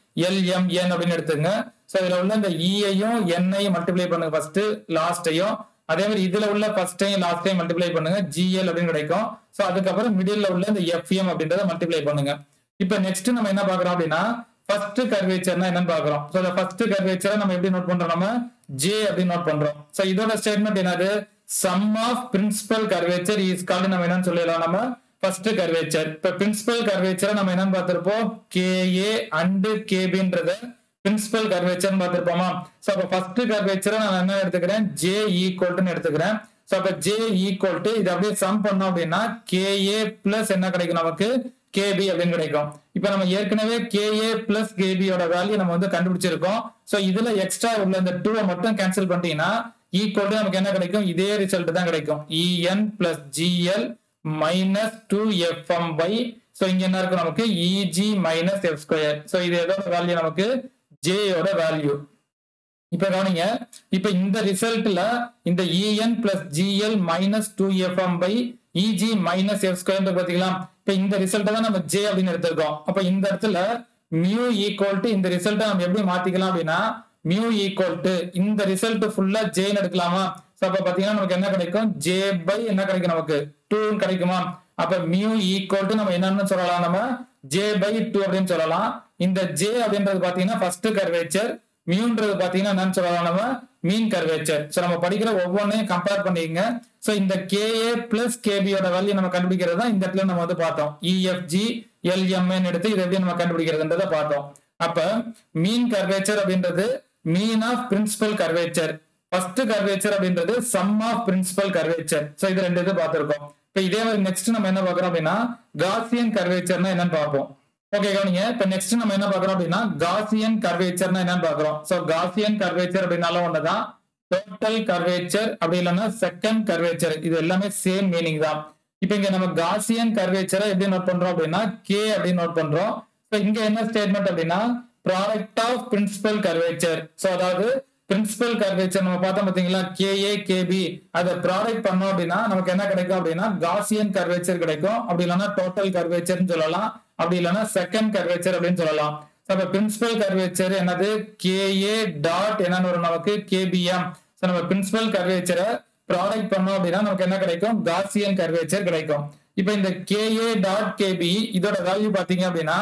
Speaker 1: LMN அப்படின்னு எடுத்துங்க. சோ இதுல உள்ள இந்த Eஐயும் Nஐயும் மல்டிப்ளை பண்ணுங்க ஃபர்ஸ்ட் லாஸ்டையும், அதே மாதிரி இதுல உள்ள ஃபர்ஸ்டையும் லாஸ்டையும் மல்டிப்ளை பண்ணுங்க GL அப்படின்னு கிடைக்கும். சோ அதுக்கப்புறம் மிடில் உள்ள இந்த FM அப்படின்றத மல்டிப்ளை பண்ணுங்க. இப்ப நெக்ஸ்ட் நம்ம என்ன பாக்குறோம் அப்படின்னா ஃபர்ஸ்ட் கர்வேச்சர்னா என்னன்னு பாக்குறோம். சோ அந்த ஃபர்ஸ்ட் கர்வேச்சரை நம்ம எப்படி நோட் பண்றோம்? நம்ம J அப்படின்னு நோட் பண்றோம். சோ இதோட ஸ்டேட்மெண்ட் என்னது? Sum of principal curvature is called நம்ம என்னன்னு சொல்லலாம்? நம்ம ஃபர்ஸ்ட் கர்வேச்சர். இப்ப பிரின்சிபல் கர்வேச்சரை நம்ம என்னன்னு பார்த்திருப்போம்? KA அண்ட் KBன்றத பிரின்சிபல் கர்வேச்சர் பார்த்திருப்போமா? சோ அப்ப ஃபர்ஸ்ட் கர்வேச்சரை நான் என்ன எடுத்துக்கிறேன்? J ஈக்குவல்னு எடுத்துக்கிறேன். சோ அப்ப J ஈக்குவல் டு இது அப்படியே சம் பண்ணோம் அப்படின்னா KA பிளஸ் என்ன கிடைக்கும்? நமக்கு KB அப்படின்னு கிடைக்கும். இப்ப நம்ம ஏற்கனவே KA பிளஸ் KB யோட வேல்யூ நம்ம வந்து கண்டுபிடிச்சிருக்கோம். சோ இதுல எக்ஸ்ட்ரா உள்ள இந்த 2 மட்டும் கேன்சல் பண்ணிட்டீங்கன்னா ஈக்குவல் டு நமக்கு என்ன கிடைக்கும்? இதே ரிசல்ட் தான் கிடைக்கும். EN plus GL minus 2FM by so இங்க என்ன இருக்கும்? நமக்கு EG minus F square. So இது எதோட வேல்யூ? நமக்கு J யோட வேல்யூ. இப்ப கவனிங்க, இப்ப இந்த ரிசல்ட்ல இந்த EN plus GL minus 2FM by EG minus F square பாத்தீங்களா? இப்ப இந்த ரிசல்ட் தான் நம்ம J அப்படின்னு எடுத்திருக்கோம். அப்ப இந்த இடத்துல மியூ ஈக்குவல் டு இந்த ரிசல்ட்டை நம்ம எப்படி மாத்திக்கலாம் அப்படின்னா மியூ ஈக்குவல் டு இந்த ரிசல்ட் ஃபுல்லா Jன்னு எடுக்கலாமா? அப்ப பாத்தீங்கன்னா நமக்கு என்ன கிடைக்கும்? J பை என்ன கிடைக்கும்? நமக்கு 2 கிடைக்குமா? அப்ப மியூ ஈக்குவல் டு நம்ம என்னன்னு சொல்லலாம்? நம்ம J பை 2 அப்படின்னு சொல்லலாம். இந்த J அப்படின்றது பாத்தீங்கன்னா ஃபர்ஸ்ட் கர்வேச்சர், மியூன்றது பாத்தீங்கன்னா என்னன்னு சொல்லலாம்? நம்ம மீன் கர்வேச்சர். சோ நம்ம படிக்கிற ஒவ்வொன்றையும் கம்பேர் பண்ணிக்கங்க. சோ இந்த KA பிளஸ் KB யோட வேல்யூ நம்ம கண்டுபிடிக்கிறது தான் இந்த இடத்துல நம்ம வந்து பார்த்தோம். EFG LMN எடுத்து இதை எப்படி நம்ம கண்டுபிடிக்கிறதுன்றத பார்த்தோம். அப்ப மீன் கர்வேச்சர் அப்படின்றது mean of principal curvature, first curvature அப்படின்றது sum of principal curvature. So இது ரெண்டு இது பார்த்திருக்கோம். இப்ப இதே மாதிரி நெக்ஸ்ட் நம்ம என்ன பார்க்கறோம் அப்படின்னா காசியன் கர்வேச்சர்னா என்னன்னு பார்ப்போம். ஓகே கவனிங்க, இப்ப நெக்ஸ்ட் நம்ம என்ன பார்க்கறோம் அப்படின்னா காசியன் கர்வேச்சர்னா என்னன்னு பார்க்கறோம். சோ காசியன் கர்வேச்சர் அப்படின்னாலும் ஒண்ணுதான், டோட்டல் கர்வேச்சர் அப்படி இல்லைன்னா செகண்ட் கர்வேச்சர், இது எல்லாமே சேம் மீனிங் தான். இப்ப இங்க நம்ம காசியன் கர்வேச்சரை எப்படி நோட் பண்றோம் அப்படின்னா K அப்படின்னு நோட் பண்றோம். சோ இங்க என்ன ஸ்டேட்மெண்ட் அப்படின்னா product of principal curvature. So அதாவது பிரின்சிபல் கர்வேச்சர் நம்ம பார்த்தோம் பாத்தீங்களா, KA KB அதை ப்ராடக்ட் பண்ணோம் அப்படின்னா நமக்கு என்ன கிடைக்கும் அப்படின்னா காசியன் கர்வேச்சர் கிடைக்கும். அப்படி இல்லைன்னா டோட்டல் கர்வேச்சர்னு சொல்லலாம், அப்படி இல்லைன்னா செகண்ட் கர்வேச்சர் அப்படின்னு சொல்லலாம். அப்ப பிரின்சிபல் கர்வேச்சர் என்னது? KA டாட் என்னன்னு வரும்? நமக்கு KBM. நம்ம பிரின்சிபல் கர்வேச்சரை ப்ராடக்ட் பண்ணோம் அப்படின்னா நமக்கு என்ன கிடைக்கும்? காசியன் கர்வேச்சர் கிடைக்கும். இப்ப இந்த KA டாட் KB இதோட வேல்யூ பாத்தீங்க அப்படின்னா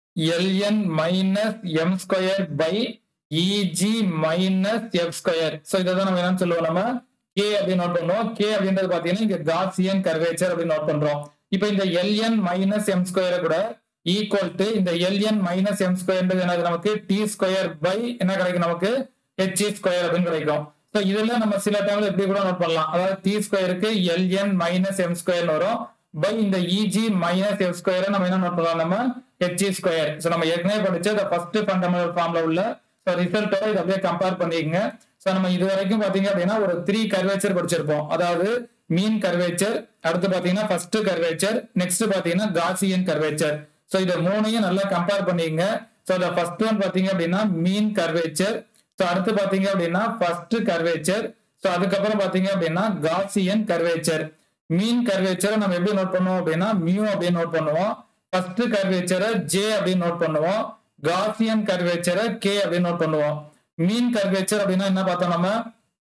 Speaker 1: LN minus M square by EG minus F square. So இதான் நம்ம என்னன்னு சொல்லுவோம்? நம்ம K அப்படின்னு நோட் பண்றோம். K அப்படின்றது பாத்தீங்கன்னா இங்க காசியன் கர்வேச்சர் அப்படின்னு நோட் பண்றோம். இப்ப இந்த LN மைனஸ் M ஸ்கொயரை கூட ஈக்குவல் டு இந்த LN மைனஸ் M ஸ்கொயர்ன்றது என்னது? நமக்கு T ஸ்கொயர் பை என்ன கிடைக்கும்? நமக்கு H ஸ்கொயர் அப்படின்னு கிடைக்கும். சோ இதுல நம்ம சில டைம்ல எப்படி கூட நோட் பண்ணலாம், அதாவது T ஸ்கொயருக்கு LN மைனஸ் M ஸ்கொயர் வரும் பை இந்த EG மைனஸ் F ஸ்கொயரை நம்ம என்ன நோட் பண்ணலாம்? நம்ம H ஸ்கொயர். சோ நம்ம ஏற்கனவே படிச்ச ஃபர்ஸ்ட் ஃபண்டமெண்டல் ஃபார்ம்ல உள்ள ரிசல்ட்டோட இதை அப்படியே கம்பேர் பண்ணிக்கங்க. சோ நம்ம இது வரைக்கும் பாத்தீங்க அப்படின்னா ஒரு 3 கர்வேச்சர் படிச்சிருப்போம். அதாவது மீன் கர்வேச்சர், அடுத்து பாத்தீங்கன்னா ஃபர்ஸ்ட் கர்வேச்சர், நெக்ஸ்ட் பாத்தீங்கன்னா காசியன் கர்வேச்சர். சோ இத மூணையும் நல்லா கம்பேர் பண்ணிக்கங்க. சோ the first one பாத்தீங்க அப்படின்னா மீன் கர்வேச்சர், சோ அடுத்து பாத்தீங்க அப்படின்னா ஃபர்ஸ்ட் கர்வேச்சர், ஸோ அதுக்கப்புறம் பாத்தீங்க அப்படின்னா காசியன் கர்வேச்சர். மீன் கர்வேச்சரை நம்ம எப்படி நோட் பண்ணுவோம் அப்படின்னா மியூ அப்படின்னு நோட் பண்ணுவோம். ஃபர்ஸ்ட் கர்வேச்சரை ஜே அப்படின்னு நோட் பண்ணுவோம். காசியன் கர்வேச்சரை கே அப்படின்னு நோட் பண்ணுவோம். மீன் கர்வேச்சர் அப்படின்னா என்ன பார்த்தோம் நம்ம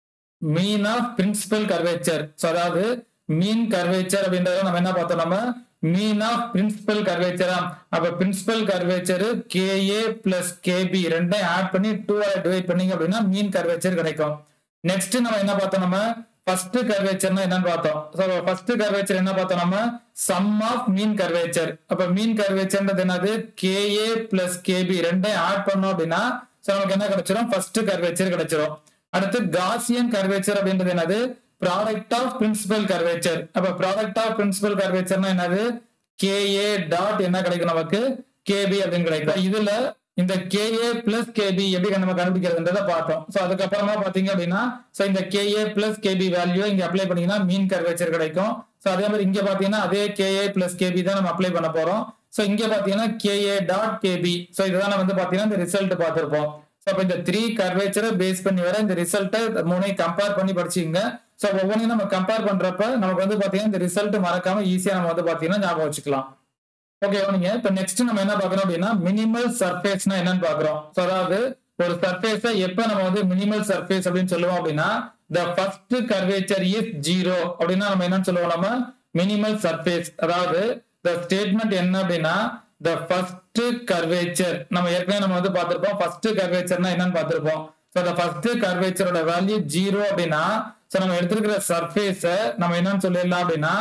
Speaker 1: mean of principal curvature. So அதாவது மீன் கர்வேச்சர் அப்படின்றத நம்ம என்ன பார்த்தோம் நம்ம மீன் ஆஃப் பிரின்சிபல் கர்வேச்சரா. அப்ப principal curvature KA plus KB ரெண்டையும் ஆட் பண்ணி 2 டிவைட் பண்ணீங்க அப்படின்னா மீன் கர்வேச்சர் கிடைக்கும். நெக்ஸ்ட் நம்ம என்ன பார்த்தோம் நம்ம ஃபர்ஸ்ட் கர்வேச்சர்னா என்னன்னு பார்த்தோம். ஸோ ஃபர்ஸ்ட் கர்வேச்சர் என்ன பார்த்தோம் நம்ம சம் ஆஃப் மீன் கர்வேச்சர். அப்ப மீன் கர்வேச்சர்ன்றது என்னது கேஏ பிளஸ் கேபி ரெண்டையும் ஆட் பண்ணோம் அப்படின்னா நமக்கு என்ன கிடைச்சிடும் ஃபர்ஸ்ட் கர்வேச்சர் கிடைச்சிடும். அடுத்து காசியன் கர்வேச்சர் அப்படின்றது என்னது ப்ராடக்ட் ஆஃப் பிரின்சிபல் கர்வேச்சர். அப்ப ப்ராடக்ட் ஆஃப் பிரின்சிபல் கர்வேச்சர்னா என்னது கேஏ டாட் என்ன கிடைக்கும் நமக்கு கேபி அப்படின்னு கிடைக்கும். இதுல இந்த கேஏ பிளஸ் கேபி எப்படி நம்ம கண்டுபிடிக்கிறதுன்றத பார்த்தோம். ஸோ அதுக்கப்புறமா பாத்தீங்க அப்படின்னா இந்த கேஏ பிளஸ் கேபி வேல்யூ இங்க அப்ளை பண்ணீங்கன்னா மீன் கர்வேச்சர் கிடைக்கும். ஸோ அதே மாதிரி இங்க பாத்தீங்கன்னா அதே கேஏ பிளஸ் கேபி தான் நம்ம அப்ளை பண்ண போறோம். ஸோ இங்க பாத்தீங்கன்னா கேஏ டாட் கேபி. ஸோ இதுதான் நம்ம பாத்தீங்கன்னா இந்த ரிசல்ட் பார்த்திருப்போம். ஸோ அப்ப இந்த 3 கர்வேச்சரை பேஸ் பண்ணி வர இந்த ரிசல்ட்டை 3 கம்பேர் பண்ணி படிச்சீங்க. ஸோ ஒவ்வொன்றையும் நம்ம கம்பேர் பண்றப்ப நமக்கு பாத்தீங்கன்னா இந்த ரிசல்ட் மறக்காம ஈஸியா நம்ம பாத்தீங்கன்னா ஞாபகம் வச்சுக்கலாம். ஓகே நீங்க இப்ப நெக்ஸ்ட் நம்ம என்ன பாக்குறோம் அப்படின்னா மினிமல் சர்ஃபேஸ்னா என்னன்னு பாக்குறோம். ஸோ அதாவது ஒரு சர்ஃபேஸ எப்ப நம்ம மினிமல் சர்ஃபேஸ் அப்படின்னு சொல்லுவோம் அப்படின்னா the first curvature is 0 அப்படின்னா நம்ம என்னன்னு சொல்லுவோம் நம்ம மினிமல் சர்ஃபேஸ். அதாவது the statement என்ன அப்படின்னா the first curvature நம்ம ஏற்கனவே நம்ம பார்த்திருப்போம். first curvature என்னன்னு பார்த்திருப்போம். so the first curvature ஓட வேல்யூ 0 அப்படின்னா நம்ம எடுத்திருக்கிற சர்ஃபேஸ நம்ம என்னன்னு சொல்லிடலாம் அப்படின்னா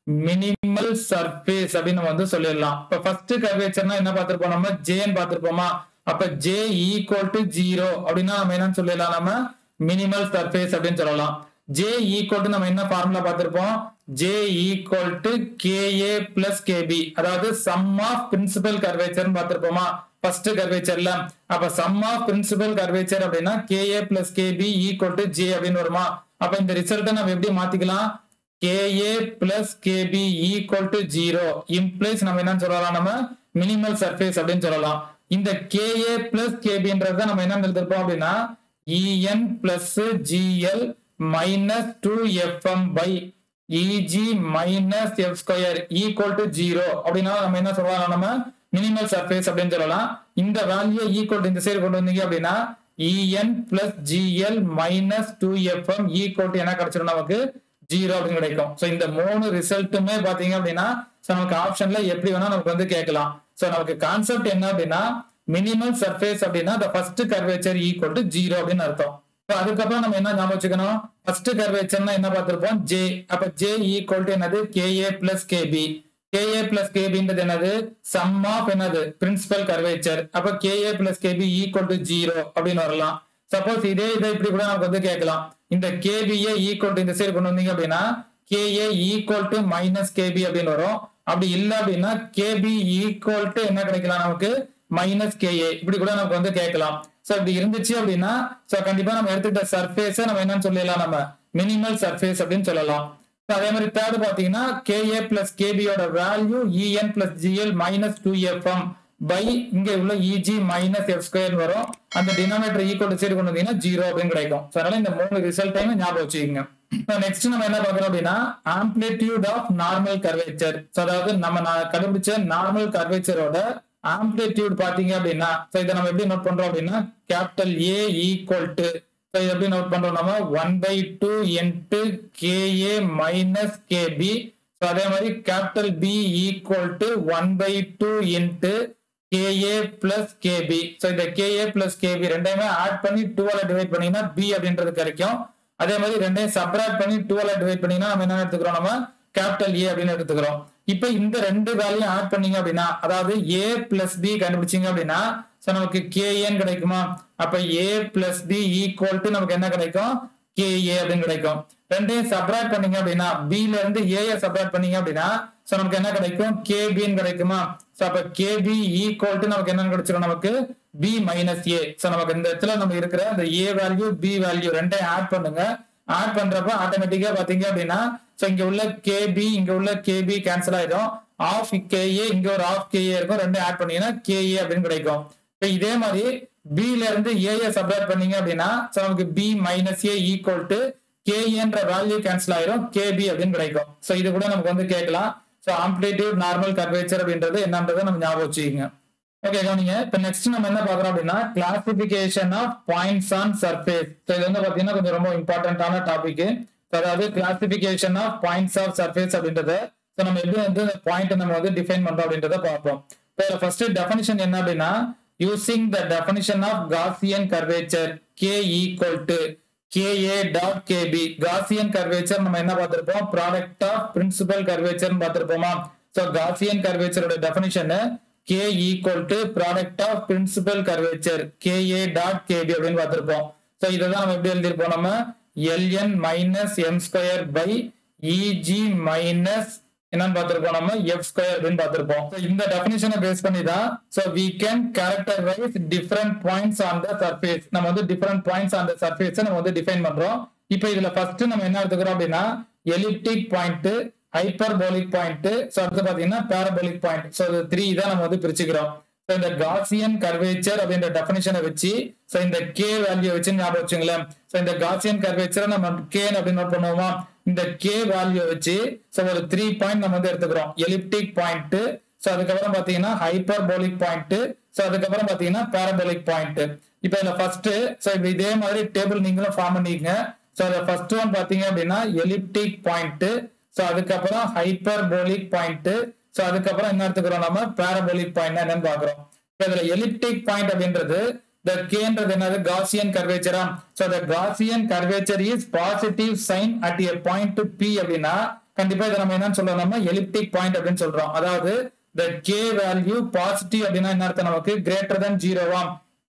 Speaker 1: மினிமல் சர்ஃபேஸ் அப்படின்னு நம்ம சொல்லிடலாம். இப்ப ஃபர்ஸ்ட் கர்வேச்சர்னா என்ன பார்த்திருப்போம் நம்ம ஜேன்னு பார்த்திருப்போமா. அப்ப ஜே ஈக்குவல் டு 0 அப்படின்னா நம்ம என்னன்னு சொல்லிடலாம் நம்ம மினிமல் சர்ஃபேஸ் அப்படின்னு சொல்லலாம். ஜே ஈக்குவல் டு நம்ம என்ன ஃபார்முலா பார்த்திருப்போம் J equal to KA plus KB அதாவது சம் ஆஃப் பிரின்சிபல் கர்வேச்சர் பார்த்திருப்போமா ஃபர்ஸ்ட் கர்வேச்சர்ல. அப்ப சம் ஆஃப் பிரின்சிபல் கர்வேச்சர் அப்படின்னா KA plus KB equal to J அப்படின்னு வருமா. அப்ப இந்த ரிசல்ட்டை நம்ம எப்படி மாத்திக்கலாம் KA plus KB equal to 0 implies நம்ம என்னன்னு சொல்லலாம் நம்ம மினிமல் சர்ஃபேஸ் அப்படின்னு சொல்லலாம். இந்த KA plus KB ன்றத நம்ம என்ன எழுதிருப்போம் அப்படின்னா EN plus GL minus 2FM by EG minus F square equal to 0 அப்படின்னா நம்ம என்ன சொல்லலாம் நம்ம மினிமல் சர்ஃபேஸ் அப்படின்னு சொல்லலாம். இந்த வேல்யூ ஈக்குவல் டு இந்த சைடு கொண்டு வந்தீங்க அப்படின்னா EN plus GL minus 2FM equal to என்ன கிடைச்சிடும் நமக்கு 0 அப்படின்னு கிடைக்கும். சோ இந்த 3 ரிசல்ட்டுமே பாத்தீங்க அப்படின்னா நமக்கு ஆப்ஷன்ல எப்படி வேணா நமக்கு கேட்கலாம். சோ நமக்கு கான்செப்ட் என்ன அப்படின்னா மினிமல் சர்ஃபேஸ் அப்படின்னா the first curvature equal to 0 அப்படின்னு அர்த்தம். அதுக்கப்புறம் நம்ம என்ன ஞாபகம் வச்சுக்கணும் ஃபர்ஸ்ட் கர்வேச்சர்னா என்ன பார்த்திருப்போம் J. அப்ப J equal to என்னது KA plus KB. KA plus KB ன்றது என்னது sum of என்னது பிரின்சிபல் கர்வேச்சர். அப்ப KA plus KB equal to 0 அப்படின்னு வரலாம். சப்போஸ் இதை இப்படி கூட நமக்கு கேட்கலாம். இந்த KBA ஈக்குவல் டு இந்த சைடு கொண்டு வந்தீங்க அப்படின்னா KA equal to minus KB அப்படின்னு வரும். அப்படி இல்லை அப்படின்னா KB ஈக்குவல் டு என்ன கிடைக்கலாம் நமக்கு மைனஸ் KA இப்படி கூட நமக்கு கேட்கலாம். சோ இப்படி இருந்துச்சு அப்படின்னா சோ கண்டிப்பா நம்ம எடுத்துக்கிட்ட சர்ஃபேஸை நம்ம என்னன்னு சொல்லலாம் நம்ம மினிமல் சர்ஃபேஸ் அப்படின்னு சொல்லலாம். அதே மாதிரி தேர்ட் பாத்தீங்கன்னா KA பிளஸ் KB யோட value EN plus GL minus 2FM by இங்க உள்ள EG மைனஸ் F ஸ்கொயர் வரும். அந்த டினாமினேட்டர் ஈக்குவல் டு சைடு கொண்டு வந்தீங்கன்னா 0 அப்படின்னு கிடைக்கும். அதனால இந்த 3 ரிசல்ட்டையும் ஞாபகம் வச்சுக்கோங்க. நெக்ஸ்ட் நம்ம என்ன பார்க்கறோம் அப்படின்னா ஆம்ப்ளிடியூட் ஆஃப் நார்மல் கர்வேச்சர். அதாவது நம்ம கண்டுபிடிச்ச நார்மல் கர்வேச்சரோட ஆம்ப்ளிடியூட் பாத்தீங்க அப்படின்னா இதை நம்ம எப்படி நோட் பண்றோம் அப்படின்னா கேபிட்டல் A ஈக்குவல் டு இதை எப்படி நோட் பண்றோம் நம்ம 1/2 into KA minus KB. அதே மாதிரி capital B equal to 1/2 into KA plus KB. இந்த KA plus KB ரெண்டையுமே ஆட் பண்ணி 2 டிவைட் பண்ணீங்கன்னா B அப்படின்றது கிடைக்கும். அதே மாதிரி ரெண்டையும் சப்ராக்ட் பண்ணி 2 டிவைட் பண்ணீங்கன்னா நம்ம என்ன எடுத்துக்கிறோம் நம்ம கேபிட்டல் A அப்படின்னு எடுத்துக்கிறோம். இப்ப இந்த ரெண்டு வேல்யூ ஆட் பண்ணீங்க அப்படின்னா அதாவது A plus B கண்டுபிடிச்சீங்க அப்படின்னா நமக்கு KN கிடைக்குமா. அப்ப A plus B equal to நமக்கு என்ன கிடைக்கும் KA அப்படின்னு கிடைக்கும். ரெண்டையும் சப்ராக்ட் பண்ணீங்க அப்படின்னா B ல இருந்து A சப்ராக்ட் பண்ணீங்க அப்படின்னா நமக்கு என்ன கிடைக்கும் KB கிடைக்குமா. அப்ப KB ஈக்குவல் டு நமக்கு என்ன கிடைச்சிடும் நமக்கு B மைனஸ் A. நமக்கு இந்த இடத்துல நம்ம இருக்கிற அந்த A வேல்யூ B வேல்யூ ரெண்டையும் ஆட் பண்ணுங்க. ஆட் பண்றப்ப ஆட்டோமேட்டிக்கா பாத்தீங்க அப்படின்னா இங்க உள்ள KB இங்க உள்ள KB கேன்சல் ஆயிடும். ஆஃப் KA இங்க ஒரு ஆஃப் KA இருக்கும். ரெண்டையும் ஆட் பண்ணீங்கன்னா KA அப்படின்னு கிடைக்கும். இதே மாதிரி B ல இருந்து A சப்ராக்ட் பண்ணீங்க அப்படின்னா நமக்கு B minus A equal to கேஏன்ற வேல்யூ கேன்சல் ஆயிரும், கேபி அப்படின்னு கிடைக்கும். ஸோ இது கூட நமக்கு வந்து கேட்கலாம். ஸோ ஆம்ப்ளிடியூட் நார்மல் கர்வேச்சர் அப்படின்றது என்னன்றதை நம்ம ஞாபகம் வச்சுக்கோங்க. ஓகே கவனிங்க. இப்போ நெக்ஸ்ட் நம்ம என்ன பார்க்குறோம் அப்படின்னா classification of points on surface. So இது வந்து பார்த்தீங்கன்னா கொஞ்சம் ரொம்ப இம்பார்ட்டன்டான டாபிக். அதாவது classification of points of surface அப்படின்றத ஸோ நம்ம எப்படி வந்து பாயிண்ட் நம்ம வந்து டிஃபைன் பண்றோம் அப்படின்றத பார்ப்போம். இப்போ ஃபர்ஸ்ட் டெஃபினிஷன் என்ன அப்படின்னா using the definition of Gaussian curvature K equal to KA dot KB. Gaussian curvature நம்ம என்ன பார்த்திருப்போம், ப்ராடக்ட் ஆஃப் பிரின்சிபல் கர்வேச்சர் பார்த்திருப்போமா. ஸோ காசியன் கர்வேச்சரோட definition K equal to product of principal curvature KA dot KB அப்படின்னு பார்த்திருப்போம். So இதை தான் நம்ம எப்படி எழுதியிருப்போம், நம்ம LN minus M square by EG minus என்னன்னு பார்த்திருப்போம், நம்ம எஃப் ஸ்கொயர் அப்படின்னு பார்த்திருப்போம். இந்த டெஃபினிஷனை பேஸ் பண்ணி தான் so we can characterize different points on the surface. நம்ம வந்து different points on the surface நம்ம வந்து டிஃபைன் பண்றோம். இப்போ இதுல ஃபர்ஸ்ட் நம்ம என்ன எடுத்துக்கிறோம் அப்படின்னா elliptic point, hyperbolic point, so அடுத்து பாத்தீங்கன்னா பாரபோலிக் பாயிண்ட். ஸோ இது 3 தான் நம்ம வந்து பிரிச்சுக்கிறோம். இந்த காசியன் கர்வேச்சர் அப்படின்ற டெஃபினிஷனை வச்சு ஸோ இந்த கே வேல்யூ வச்சு ஞாபகம் வச்சுங்களேன். ஸோ இந்த காசியன் கர்வேச்சரை நம்ம கே அப்படின்னு நோட் பண்ணுவோமா, இந்த கே வேல்யூ வச்சு ஸோ ஒரு 3 பாயிண்ட் நம்ம வந்து எடுத்துக்கிறோம். எலிப்டிக் பாயிண்ட், ஸோ அதுக்கப்புறம் பாத்தீங்கன்னா ஹைப்பர்போலிக் பாயிண்ட், ஸோ அதுக்கப்புறம் பாத்தீங்கன்னா பாரபோலிக் பாயிண்ட். இப்போ இதுல ஃபர்ஸ்ட் ஸோ இப்போ இதே மாதிரி டேபிள் நீங்களும் ஃபார்ம் பண்ணிக்கங்க. ஸோ அதுல ஃபர்ஸ்ட் ஒன் பாத்தீங்க அப்படின்னா எலிப்டிக் பாயிண்ட், ஸோ அதுக்கப்புறம் ஹைப்பர்போலிக் பாயிண்ட், ஸோ அதுக்கப்புறம் என்ன எடுத்துக்கிறோம், நம்ம பாரபோலிக் பாயிண்ட் என்னன்னு பாக்குறோம். இதுல எலிப்டிக் பாயிண்ட் அப்படின்றது the K-ன்றது என்னது, காசியன் கர்வேச்சரா. so the Gaussian curvature is positive sign at a point P அப்படின்னா கண்டிப்பா இதை நம்ம என்னன்னு சொல்றோம், நம்ம எலிப்டிக் பாயிண்ட் அப்படின்னு சொல்றோம். அதாவது the K value positive அப்படின்னா என்ன அர்த்தம், நமக்கு greater than 0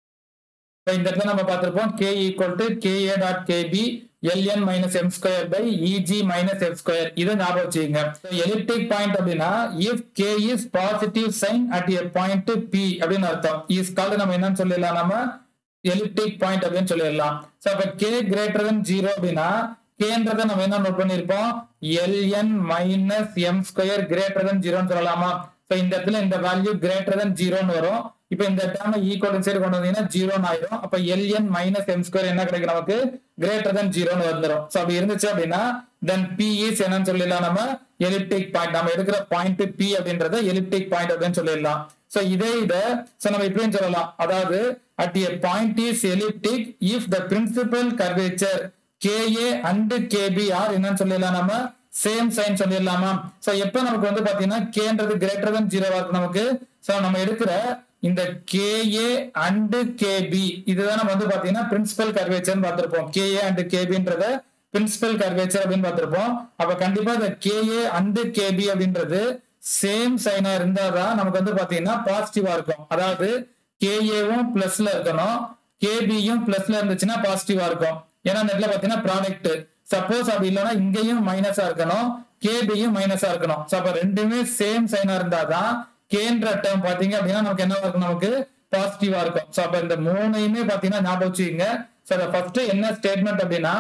Speaker 1: இந்த இடத்துல நம்ம பார்த்திருப்போம் K equal to KA dot KB LN minus M square by EG minus F square. இதை ஞாபகம் வச்சுக்கோங்க. எலிப்டிக் பாயிண்ட் அப்படின்னா if K is positive sign at a point P அப்படின்னு அர்த்தம். is called நம்ம என்னன்னு சொல்லிடலாம், நம்ம எலிப்டிக் பாயிண்ட் அப்படின்னு சொல்லிடலாம். சோ அப்ப K greater than 0 அப்படின்னா Kன்றதை நம்ம என்ன நோட் பண்ணிருப்போம், LN minus M square greater than 0 சொல்லலாமா. சோ இந்த இடத்துல இந்த வேல்யூ greater than 0 வரும். இப்போ இந்த டேர்ம் ஈக்குவல் சைடு கொண்டு வந்தீங்கன்னா 0 ஆயிரும். அப்ப LN minus M square என்ன கிடைக்கும், நமக்கு greater than 0 வந்துரும். சோ அப்படி இருந்துச்சு அப்படின்னா then P is என்னன்னு சொல்லிடலாம், நம்ம எலிப்டிக் பாயிண்ட். நம்ம எடுக்கிற பாயிண்ட் P அப்படின்றத எலிப்டிக் பாயிண்ட் அப்படின்னு சொல்லிடலாம். சோ இதை சோ நம்ம இப்படின்னு சொல்லலாம், அதாவது at a point is elliptic if the principal curvature KA and KB are என்னன்னு சொல்லிடலாம், நம்ம சேம் சைன் சொல்லிடலாமா. சோ எப்ப நமக்கு வந்து பாத்தீங்கன்னா Kன்றது greater than 0 இருக்கு நமக்கு. சோ நம்ம எடுக்கிற இந்த KA and KB இதுதான் நம்ம வந்து பாத்தீங்கன்னா பிரின்சிபல் கர்வேச்சர் பார்த்திருப்போம். KA and KBன்றத பிரின்சிபல் கர்வேச்சர் அப்படின்னு பார்த்திருப்போம். அப்ப கண்டிப்பா இந்த KA and KB அப்படின்றது சேம் சைனா இருந்தாதான் நமக்கு வந்து பாத்தீங்கன்னா பாசிட்டிவா இருக்கும். அதாவது KAவும் பிளஸ்ல இருக்கணும், KBயும் பிளஸ்ல இருந்துச்சுன்னா பாசிட்டிவா இருக்கும். ஏன்னா நெட்ல பாத்தீங்கன்னா ப்ராடக்ட். சப்போஸ் அப்படி இல்லைன்னா இங்கேயும் மைனஸா இருக்கணும், KBயும் மைனஸா இருக்கணும். சோ அப்ப ரெண்டுமே சேம் சைனா இருந்தாதான் கேன்ற டேர்ம் பாத்தீங்க அப்படின்னா நமக்கு என்ன இருக்கும், நமக்கு பாசிட்டிவா இருக்கும். சோ அப்ப இந்த மூணையுமே பாத்தீங்கன்னா ஞாபகம் வச்சுக்கோங்க. சோ ஃபர்ஸ்ட் என்ன ஸ்டேட்மெண்ட் அப்படின்னா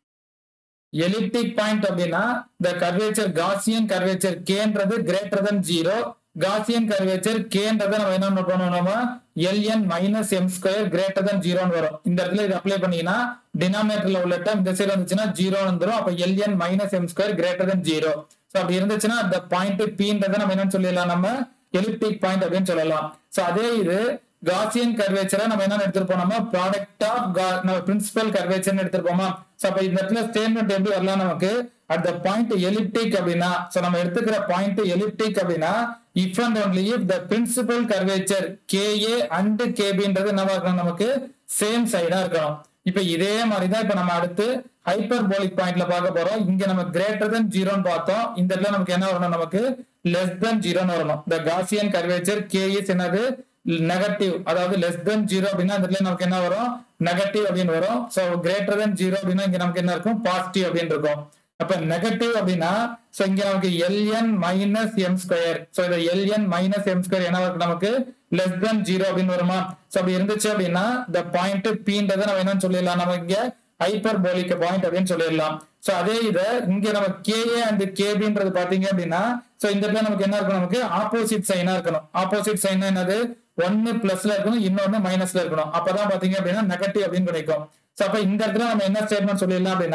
Speaker 1: எலிப்டிக் பாயிண்ட் அப்படின்னா the curvature Gaussian curvature Kன்றது greater than 0, Gaussian curvature Kன்றதை நம்ம என்ன நோட் பண்ணுவோம், நம்ம LN minus M square greater than 0 வரும். இந்த இடத்துல இது அப்ளை பண்ணீங்கன்னா டினாமினேட்டர்ல உள்ள டேர்ம் இந்த சைடு வந்துச்சுன்னா 0 வந்துரும். அப்ப LN minus M square greater than 0. So அப்படி இருந்துச்சுன்னா அந்த பாயிண்ட் Pன்றதை நம்ம என்னன்னு சொல்லிடலாம், நம்ம எலிப்டிக் பாயிண்ட் அப்படின்னு சொல்லலாம். சோ அதே இது காசியன் கர்வேச்சரை நம்ம என்ன எடுத்துருப்போம், நம்ம ப்ராடக்ட் ஆஃப் நம்ம பிரின்சிபல் கர்வேச்சர் எடுத்துருப்போமா. சோ அப்ப இந்த இடத்துல ஸ்டேட்மெண்ட் எப்படி வரலாம், நமக்கு அட் த பாயிண்ட் எலிப்டிக் அப்படின்னா சோ நம்ம எடுத்துக்கிற பாயிண்ட் எலிப்டிக் அப்படின்னா if and only if the principal curvature KA and KBன்றது என்னவா இருக்கணும், நமக்கு சேம் சைடா இருக்கணும். இப்ப இதே மாதிரிதான் இப்ப நம்ம அடுத்து ஹைப்பர்போலிக் பாயிண்ட்ல பார்க்க போறோம். இங்க நம்ம கிரேட்டர் than 0 பார்த்தோம். இந்த இடத்துல நமக்கு என்ன வரணும், நமக்கு லெஸ் than 0 வரணும். the Gaussian curvature K is என்னது நெகட்டிவ், அதாவது less than 0 அப்படின்னா இந்த இடத்துல நமக்கு என்ன வரும், நெகட்டிவ் அப்படின்னு வரும். சோ கிரேட்டர் than 0 அப்படின்னா இங்க நமக்கு என்ன இருக்கும், பாசிட்டிவ் அப்படின்னு இருக்கும். அப்ப நெகட்டிவ் அப்படின்னா சோ இங்க நமக்கு LN minus M square. So இந்த LN minus M square என்ன வரும், நமக்கு less than 0 அப்படின்னு வருமா. சோ அப்படி இருந்துச்சு அப்படின்னா the point Pன்றதை நம்ம என்னன்னு சொல்லிடலாம், நம்ம இங்க ஹைப்பர்போலிக் பாயிண்ட் அப்படின்னு சொல்லிடலாம். சோ அதே இதை இங்க நம்ம KA and KBன்றது பாத்தீங்க அப்படின்னா சோ இந்த இடத்துல நமக்கு என்ன இருக்கணும், நமக்கு ஆப்போசிட் சைனா இருக்கணும். ஆப்போசிட் சைன் என்னது, ஒன்னு பிளஸ்ல இருக்கணும், இன்னொன்னு மைனஸ்ல இருக்கணும். அப்பதான் பாத்தீங்க அப்படின்னா நெகட்டிவ் அப்படின்னு கிடைக்கும். சோ அப்ப இந்த இடத்துல நம்ம என்ன ஸ்டேட்மெண்ட் சொல்லிடலாம் அப்படின்னா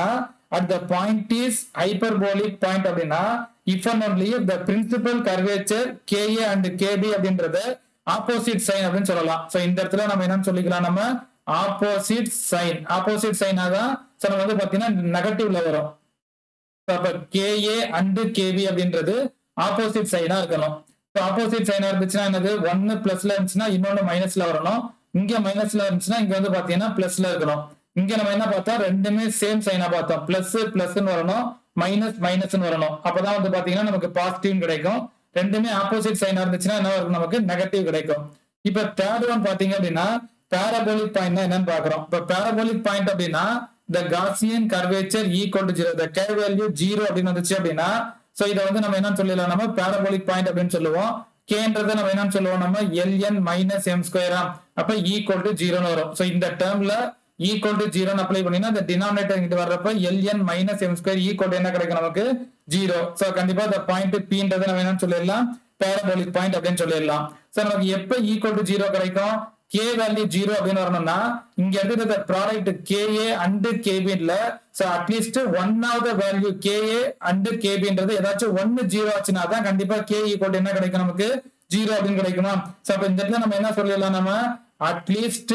Speaker 1: at the point is hyperbolic point அப்படின்னா if and only if the principal curvature KA and KB அப்படின்றது ஆப்போசிட் சைன் அப்படின்னு சொல்லலாம். சோ இந்த இடத்துல நம்ம என்னன்னு சொல்லிக்கலாம், நம்ம ஆப்போசிட் சைன் தான் நம்ம வந்து பாத்தீங்கன்னா நெகட்டிவ்ல வரும். அப்ப KA and KB அப்படின்றது ஆப்போசிட் சைனா இருக்கணும். ஆப்போசிட் சைனா இருந்துச்சுன்னா என்னது, ஒன்னு பிளஸ்ல இருந்துச்சுன்னா இன்னொன்னு மைனஸ்ல வரணும். இங்க மைனஸ்ல இருந்துச்சுன்னா இங்க வந்து பாத்தீங்கன்னா பிளஸ்ல இருக்கணும். இங்க நம்ம என்ன பார்த்தோம், ரெண்டுமே சேம் சைனா பார்த்தோம். பிளஸ் பிளஸ்ன்னு வரணும், மைனஸ் மைனஸ்ன்னு வரணும். அப்பதான் வந்து பாத்தீங்கன்னா நமக்கு பாசிட்டிவ் கிடைக்கும். ரெண்டுமே ஆப்போசிட் சைனா இருந்துச்சுன்னா என்ன வரும், நமக்கு நெகட்டிவ் கிடைக்கும். இப்ப தேர்ட் ஒன் பாத்தீங்க அப்படின்னா பாராபோலிக் பாயிண்ட் என்னன்னு பாக்குறோம். இப்ப பாராபோலிக் பாயிண்ட் அப்படின்னா the Gaussian curvature equal to 0, the k value 0 அப்படின்னு வந்துச்சு அப்படின்னா சோ இத வந்து நம்ம என்னன்னு சொல்லலாம், நம்ம பாராபோலிக் பாயிண்ட் அப்படின்னு சொல்லுவோம். கேன்றதை நம்ம என்னன்னு சொல்லுவோம், நம்ம ln மைனஸ் எம் ஸ்கொயரா, அப்ப ஈக்குவல் டு 0 வரும். சோ இந்த டேர்ம்ல ஈக்குவல் டு 0 அப்ளை பண்ணினா இந்த டினாமினேட்டர் இங்க வர்றப்ப ln minus M square equal to என்ன கிடைக்கும், நமக்கு 0. சோ கண்டிப்பா இந்த பாயிண்ட் Pன்றதை நம்ம என்னன்னு சொல்லிடலாம், பாராபோலிக் பாயிண்ட் அப்படின்னு சொல்லிடலாம். சோ நமக்கு எப்ப ஈக்குவல் டு 0 கிடைக்கும், k வேல்யூ 0 அப்படின்னு வரணும்னா இங்க இருக்கிற ப்ராடக்ட் KA and KB இல்ல, so at least one of the value KA and KBன்றது ஏதாச்சும் 1 0 ஆச்சுனா தான் கண்டிப்பா k ஈக்குவல் என்ன கிடைக்கும், நமக்கு 0 அப்படின்னு கிடைக்குமா. சோ அப்ப இந்த இடத்துல நம்ம என்ன சொல்லிடலாம், நம்ம at least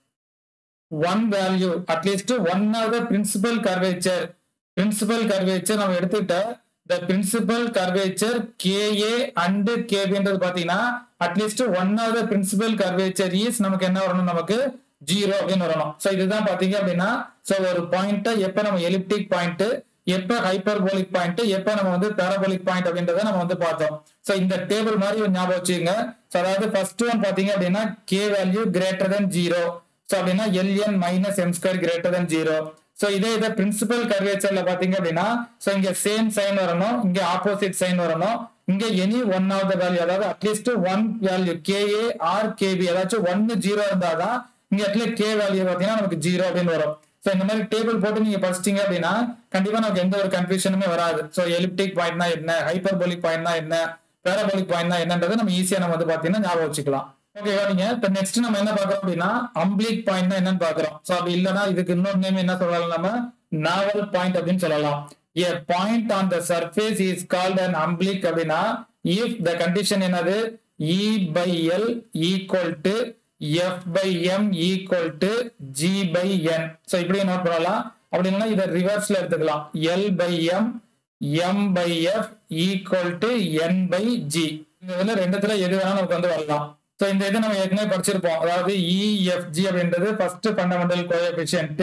Speaker 1: one value, at least one of the principal curvature நம்ம எடுத்துக்கிட்ட the principal curvature KA and KBன்றது பாத்தீங்கன்னா at least one of the principal curvature is நமக்கு என்ன வரணும், நமக்கு 0 அப்படின்னு வரணும். சோ இதுதான் பாத்தீங்க அப்படின்னா சோ ஒரு பாயிண்ட் எப்ப நம்ம எலிப்டிக் பாயிண்ட், எப்ப ஹைப்பர்போலிக் பாயிண்ட், எப்ப நம்ம வந்து பாராபோலிக் பாயிண்ட் அப்படின்றத நம்ம வந்து பார்த்தோம். சோ இந்த டேபிள் மாதிரி ஒரு ஞாபகம் வச்சுக்கோங்க. சோ அதாவது ஃபர்ஸ்ட் ஒன் பாத்தீங்க அப்படின்னா k value greater than 0, so அப்படின்னா ln minus M square greater than 0. So இதே பிரின்சிபல் கர்வேச்சர்ல பாத்தீங்க அப்படின்னா சோ இங்க சேம் சைன் வரணும், இங்க ஆப்போசிட் சைன் வரணும், இங்க any one of the value, அதாவது at least one value KA or KB ஏதாச்சும் 1 0 இருந்தாதான் இங்க இடத்துல k வேல்யூ பாத்தீங்கன்னா நமக்கு 0 அப்படின்னு வரும். சோ இந்த மாதிரி டேபிள் போட்டு நீங்க படிச்சிட்டீங்க அப்படின்னா கண்டிப்பா நமக்கு எந்த ஒரு கன்ஃபியூஷனுமே வராது. சோ எலிப்டிக் பாயிண்ட்னா என்ன, ஹைப்பர்போலிக் பாயிண்ட்னா என்ன, பாராபோலிக் பாயிண்ட்னா என்னன்றது நம்ம ஈஸியா நம்ம வந்து பாத்தீங்கன்னா ஞாபகம் வச்சுக்கலாம். ஓகேவா. நீங்க இப்ப நெக்ஸ்ட் நம்ம என்ன பாக்குறோம் அப்படின்னா அம்பிளிக் பாயிண்ட் என்னன்னு பாக்குறோம். சோ அப்படி இல்லனா இதுக்கு இன்னொரு நேம் என்ன சொல்லலாம், நம்ம நாவல் பாயிண்ட் அப்படின்னு சொல்லலாம். a point on the surface is called an oblique அப்படின்னா if the condition என்னது E by L equal to F by M equal to G by N. So இப்படி நோட் பண்ணலாம். அப்படி இல்லனா இத ரிவர்ஸ்ல எடுத்துக்கலாம், L by M M by F equal to N by G. இதுல ரெண்டுத்துல எது வேணாலும் நமக்கு வந்து வரலாம். சோ இந்த இதை நம்ம ஏற்கனவே படிச்சிருப்போம். அதாவது EFG அப்படின்றது ஃபர்ஸ்ட் ஃபண்டமெண்டல் கோஎஃபிஷியன்ட்,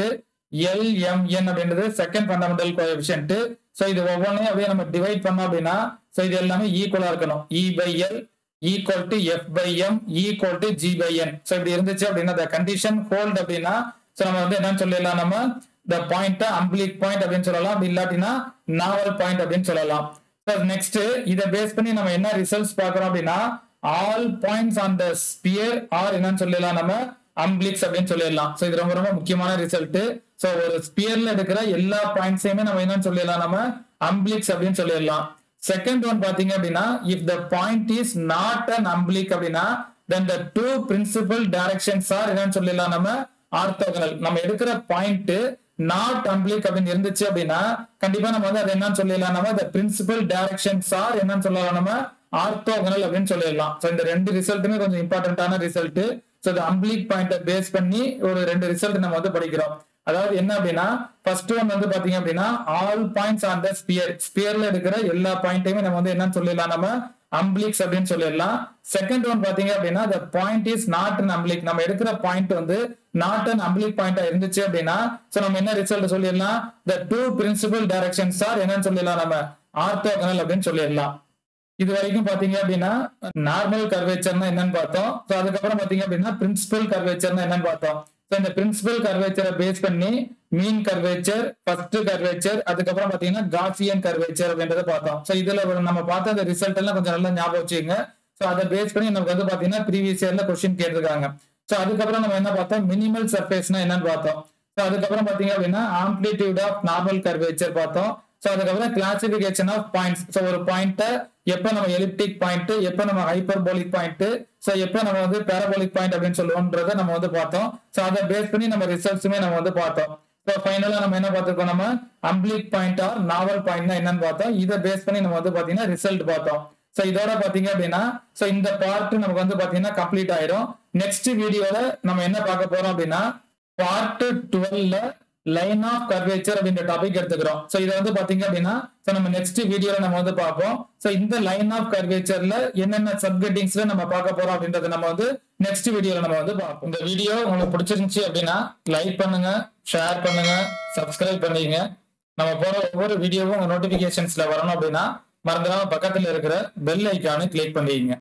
Speaker 1: LMN அப்படின்றது செகண்ட் ஃபண்டமெண்டல் கோஎஃபிஷியன்ட். சோ இது ஒவ்வொன்றையும் அப்படியே நம்ம டிவைட் பண்ணோம் அப்படின்னா சோ இது எல்லாமே ஈக்குவலா இருக்கணும். E by L equal to F by M equal to G by N. So இப்படி இருந்துச்சு அப்படின்னா the condition hold அப்படின்னா சோ நம்ம வந்து என்னன்னு சொல்லலாம், நம்ம the point அம்பிளிக் பாயிண்ட் அப்படின்னு சொல்லலாம். அப்படி இல்லாட்டினா நாவல் பாயிண்ட் அப்படின்னு சொல்லலாம். நெக்ஸ்ட் இதை பேஸ் பண்ணி நம்ம என்ன ரிசல்ட்ஸ் பாக்குறோம் அப்படின்னா all points on the sphere are என்னன்னு சொல்லலாம், நம்ம அம்பிளிக்ஸ் அப்படின்னு சொல்லிடலாம். சோ இது ரொம்ப ரொம்ப முக்கியமான ரிசல்ட். சோ ஒரு ஸ்பியர்ல இருக்கிற எல்லா பாயிண்ட்ஸையுமே நம்ம என்னன்னு சொல்லலாம், நம்ம அம்பிளிக்ஸ் அப்படின்னு சொல்லிடலாம். செகண்ட் ஒன் பாத்தீங்க அப்படின்னா if the point is not an oblique அப்படின்னா then the two principal directions are என்னன்னு சொல்லலாம், நம்ம ஆர்த்தோகனல். நம்ம எடுக்கிற பாயிண்ட் நாட் அம்பிளிக் அப்படின்னு இருந்துச்சு அப்படின்னா கண்டிப்பா நம்ம வந்து அது என்னன்னு சொல்லலாம், நம்ம the principal directions are என்னன்னு சொல்லலாம், நம்ம ஆர்த்தோகனல் அப்படின்னு சொல்லிடலாம். சோ இந்த ரெண்டு ரிசல்ட்டுமே கொஞ்சம் இம்பார்ட்டன்டான ரிசல்ட். சோ இந்த அம்பிளிக் பாயிண்ட பேஸ் பண்ணி ஒரு ரெண்டு ரிசல்ட் நம்ம வந்து படிக்கிறோம். அதாவது என்ன அப்படின்னா ஃபர்ஸ்ட் ஒன் வந்து பாத்தீங்க அப்படின்னா all points on the sphere, ஸ்பியர்ல இருக்கிற எல்லா பாயிண்ட்டையுமே நம்ம வந்து என்னன்னு சொல்லலாம், நம்ம அம்பிளிக்ஸ் அப்படின்னு சொல்லிடலாம். செகண்ட் ஒன் பாத்தீங்க அப்படின்னா the point is not an oblique, நம்ம எடுக்கிற பாயிண்ட் வந்து not an oblique பாயிண்டா இருந்துச்சு அப்படின்னா சோ நம்ம என்ன ரிசல்ட் சொல்லிடலாம், the two principal directions are என்னன்னு சொல்லலாம், நம்ம ஆர்த்தோகனல் அப்படின்னு சொல்லிடலாம். இது வரைக்கும் பாத்தீங்க அப்படின்னா நார்மல் கர்வேச்சர்னா என்னன்னு பார்த்தோம். சோ அதுக்கப்புறம் பாத்தீங்க அப்படின்னா பிரின்சிபல் கர்வேச்சர்னா என்னன்னு பார்த்தோம். சோ இந்த பிரின்சிபல் கர்வேச்சரை பேஸ் பண்ணி மீன் கர்வேச்சர், ஃபர்ஸ்ட் கர்வேச்சர், அதுக்கப்புறம் பாத்தீங்கன்னா காசியன் கர்வேச்சர் அப்படின்றத பார்த்தோம். சோ இதுல நம்ம பார்த்த அந்த ரிசல்ட் எல்லாம் கொஞ்சம் நல்லா ஞாபகம் வச்சுக்கோங்க. சோ அதை பேஸ் பண்ணி நமக்கு வந்து பாத்தீங்கன்னா ப்ரீவியஸ் இயர்ல கொஸ்டின் கேட்டிருக்காங்க. சோ அதுக்கப்புறம் நம்ம என்ன பார்த்தோம், மினிமல் சர்ஃபேஸ்னா என்னன்னு பார்த்தோம். சோ அதுக்கப்புறம் பாத்தீங்க அப்படின்னா ஆம்ப்ளிடியூட் ஆஃப் நார்மல் கர்வேச்சர் பார்த்தோம். சோ அதுக்கப்புறம் கிளாசிபிகேஷன் ஆஃப் பாயிண்ட்ஸ். சோ ஒரு பாயிண்ட எப்ப நம்ம எலிப்டிக் பாயிண்ட், எப்ப நம்ம ஹைப்பர்போலிக் பாயிண்ட், சோ எப்ப நம்ம வந்து பாராபோலிக் பாயிண்ட் அப்படின்னு சொல்லுவோம்ன்றத நம்ம வந்து பார்த்தோம். சோ அதை பேஸ் பண்ணி நம்ம ரிசல்ட்ஸுமே நம்ம வந்து பார்த்தோம். ஸோ ஃபைனலா நம்ம என்ன பார்த்துருக்கோம், நம்ம umbilic point or navel point என்னன்னு பார்த்தோம். இதை பேஸ் பண்ணி நம்ம வந்து பாத்தீங்கன்னா ரிசல்ட் பார்த்தோம். ஸோ இதோட பாத்தீங்க அப்படின்னா ஸோ இந்த பார்ட் நமக்கு வந்து பாத்தீங்கன்னா கம்ப்ளீட் ஆயிரும். நெக்ஸ்ட் வீடியோல நம்ம என்ன பார்க்க போறோம் அப்படின்னா பார்ட் 12ல லைன் ஆஃப் கர்வேச்சர் அப்படின்ற டாபிக் எடுத்துக்கிறோம். ஸோ இதை வந்து பாத்தீங்க அப்படின்னா ஸோ நம்ம நெக்ஸ்ட் வீடியோல நம்ம வந்து பார்ப்போம். ஸோ இந்த லைன் ஆஃப் கர்வேச்சர்ல என்னென்ன சப்கெட்டிங்ஸ்ல நம்ம பார்க்க போறோம் அப்படின்றத நம்ம வந்து நெக்ஸ்ட் வீடியோல நம்ம வந்து பார்ப்போம். இந்த வீடியோ உங்களுக்கு பிடிச்சிருந்துச்சு அப்படின்னா லைக் பண்ணுங்க, ஷேர் பண்ணுங்க, சப்ஸ்கிரைப் பண்ணிக்கங்க. நம்ம போற ஒவ்வொரு வீடியோவும் உங்க நோட்டிபிகேஷன்ஸ்ல வரணும் அப்படின்னா மறந்துடாம பக்கத்துல இருக்கிற பெல் ஐக்கானு கிளிக் பண்ணிக்கங்க.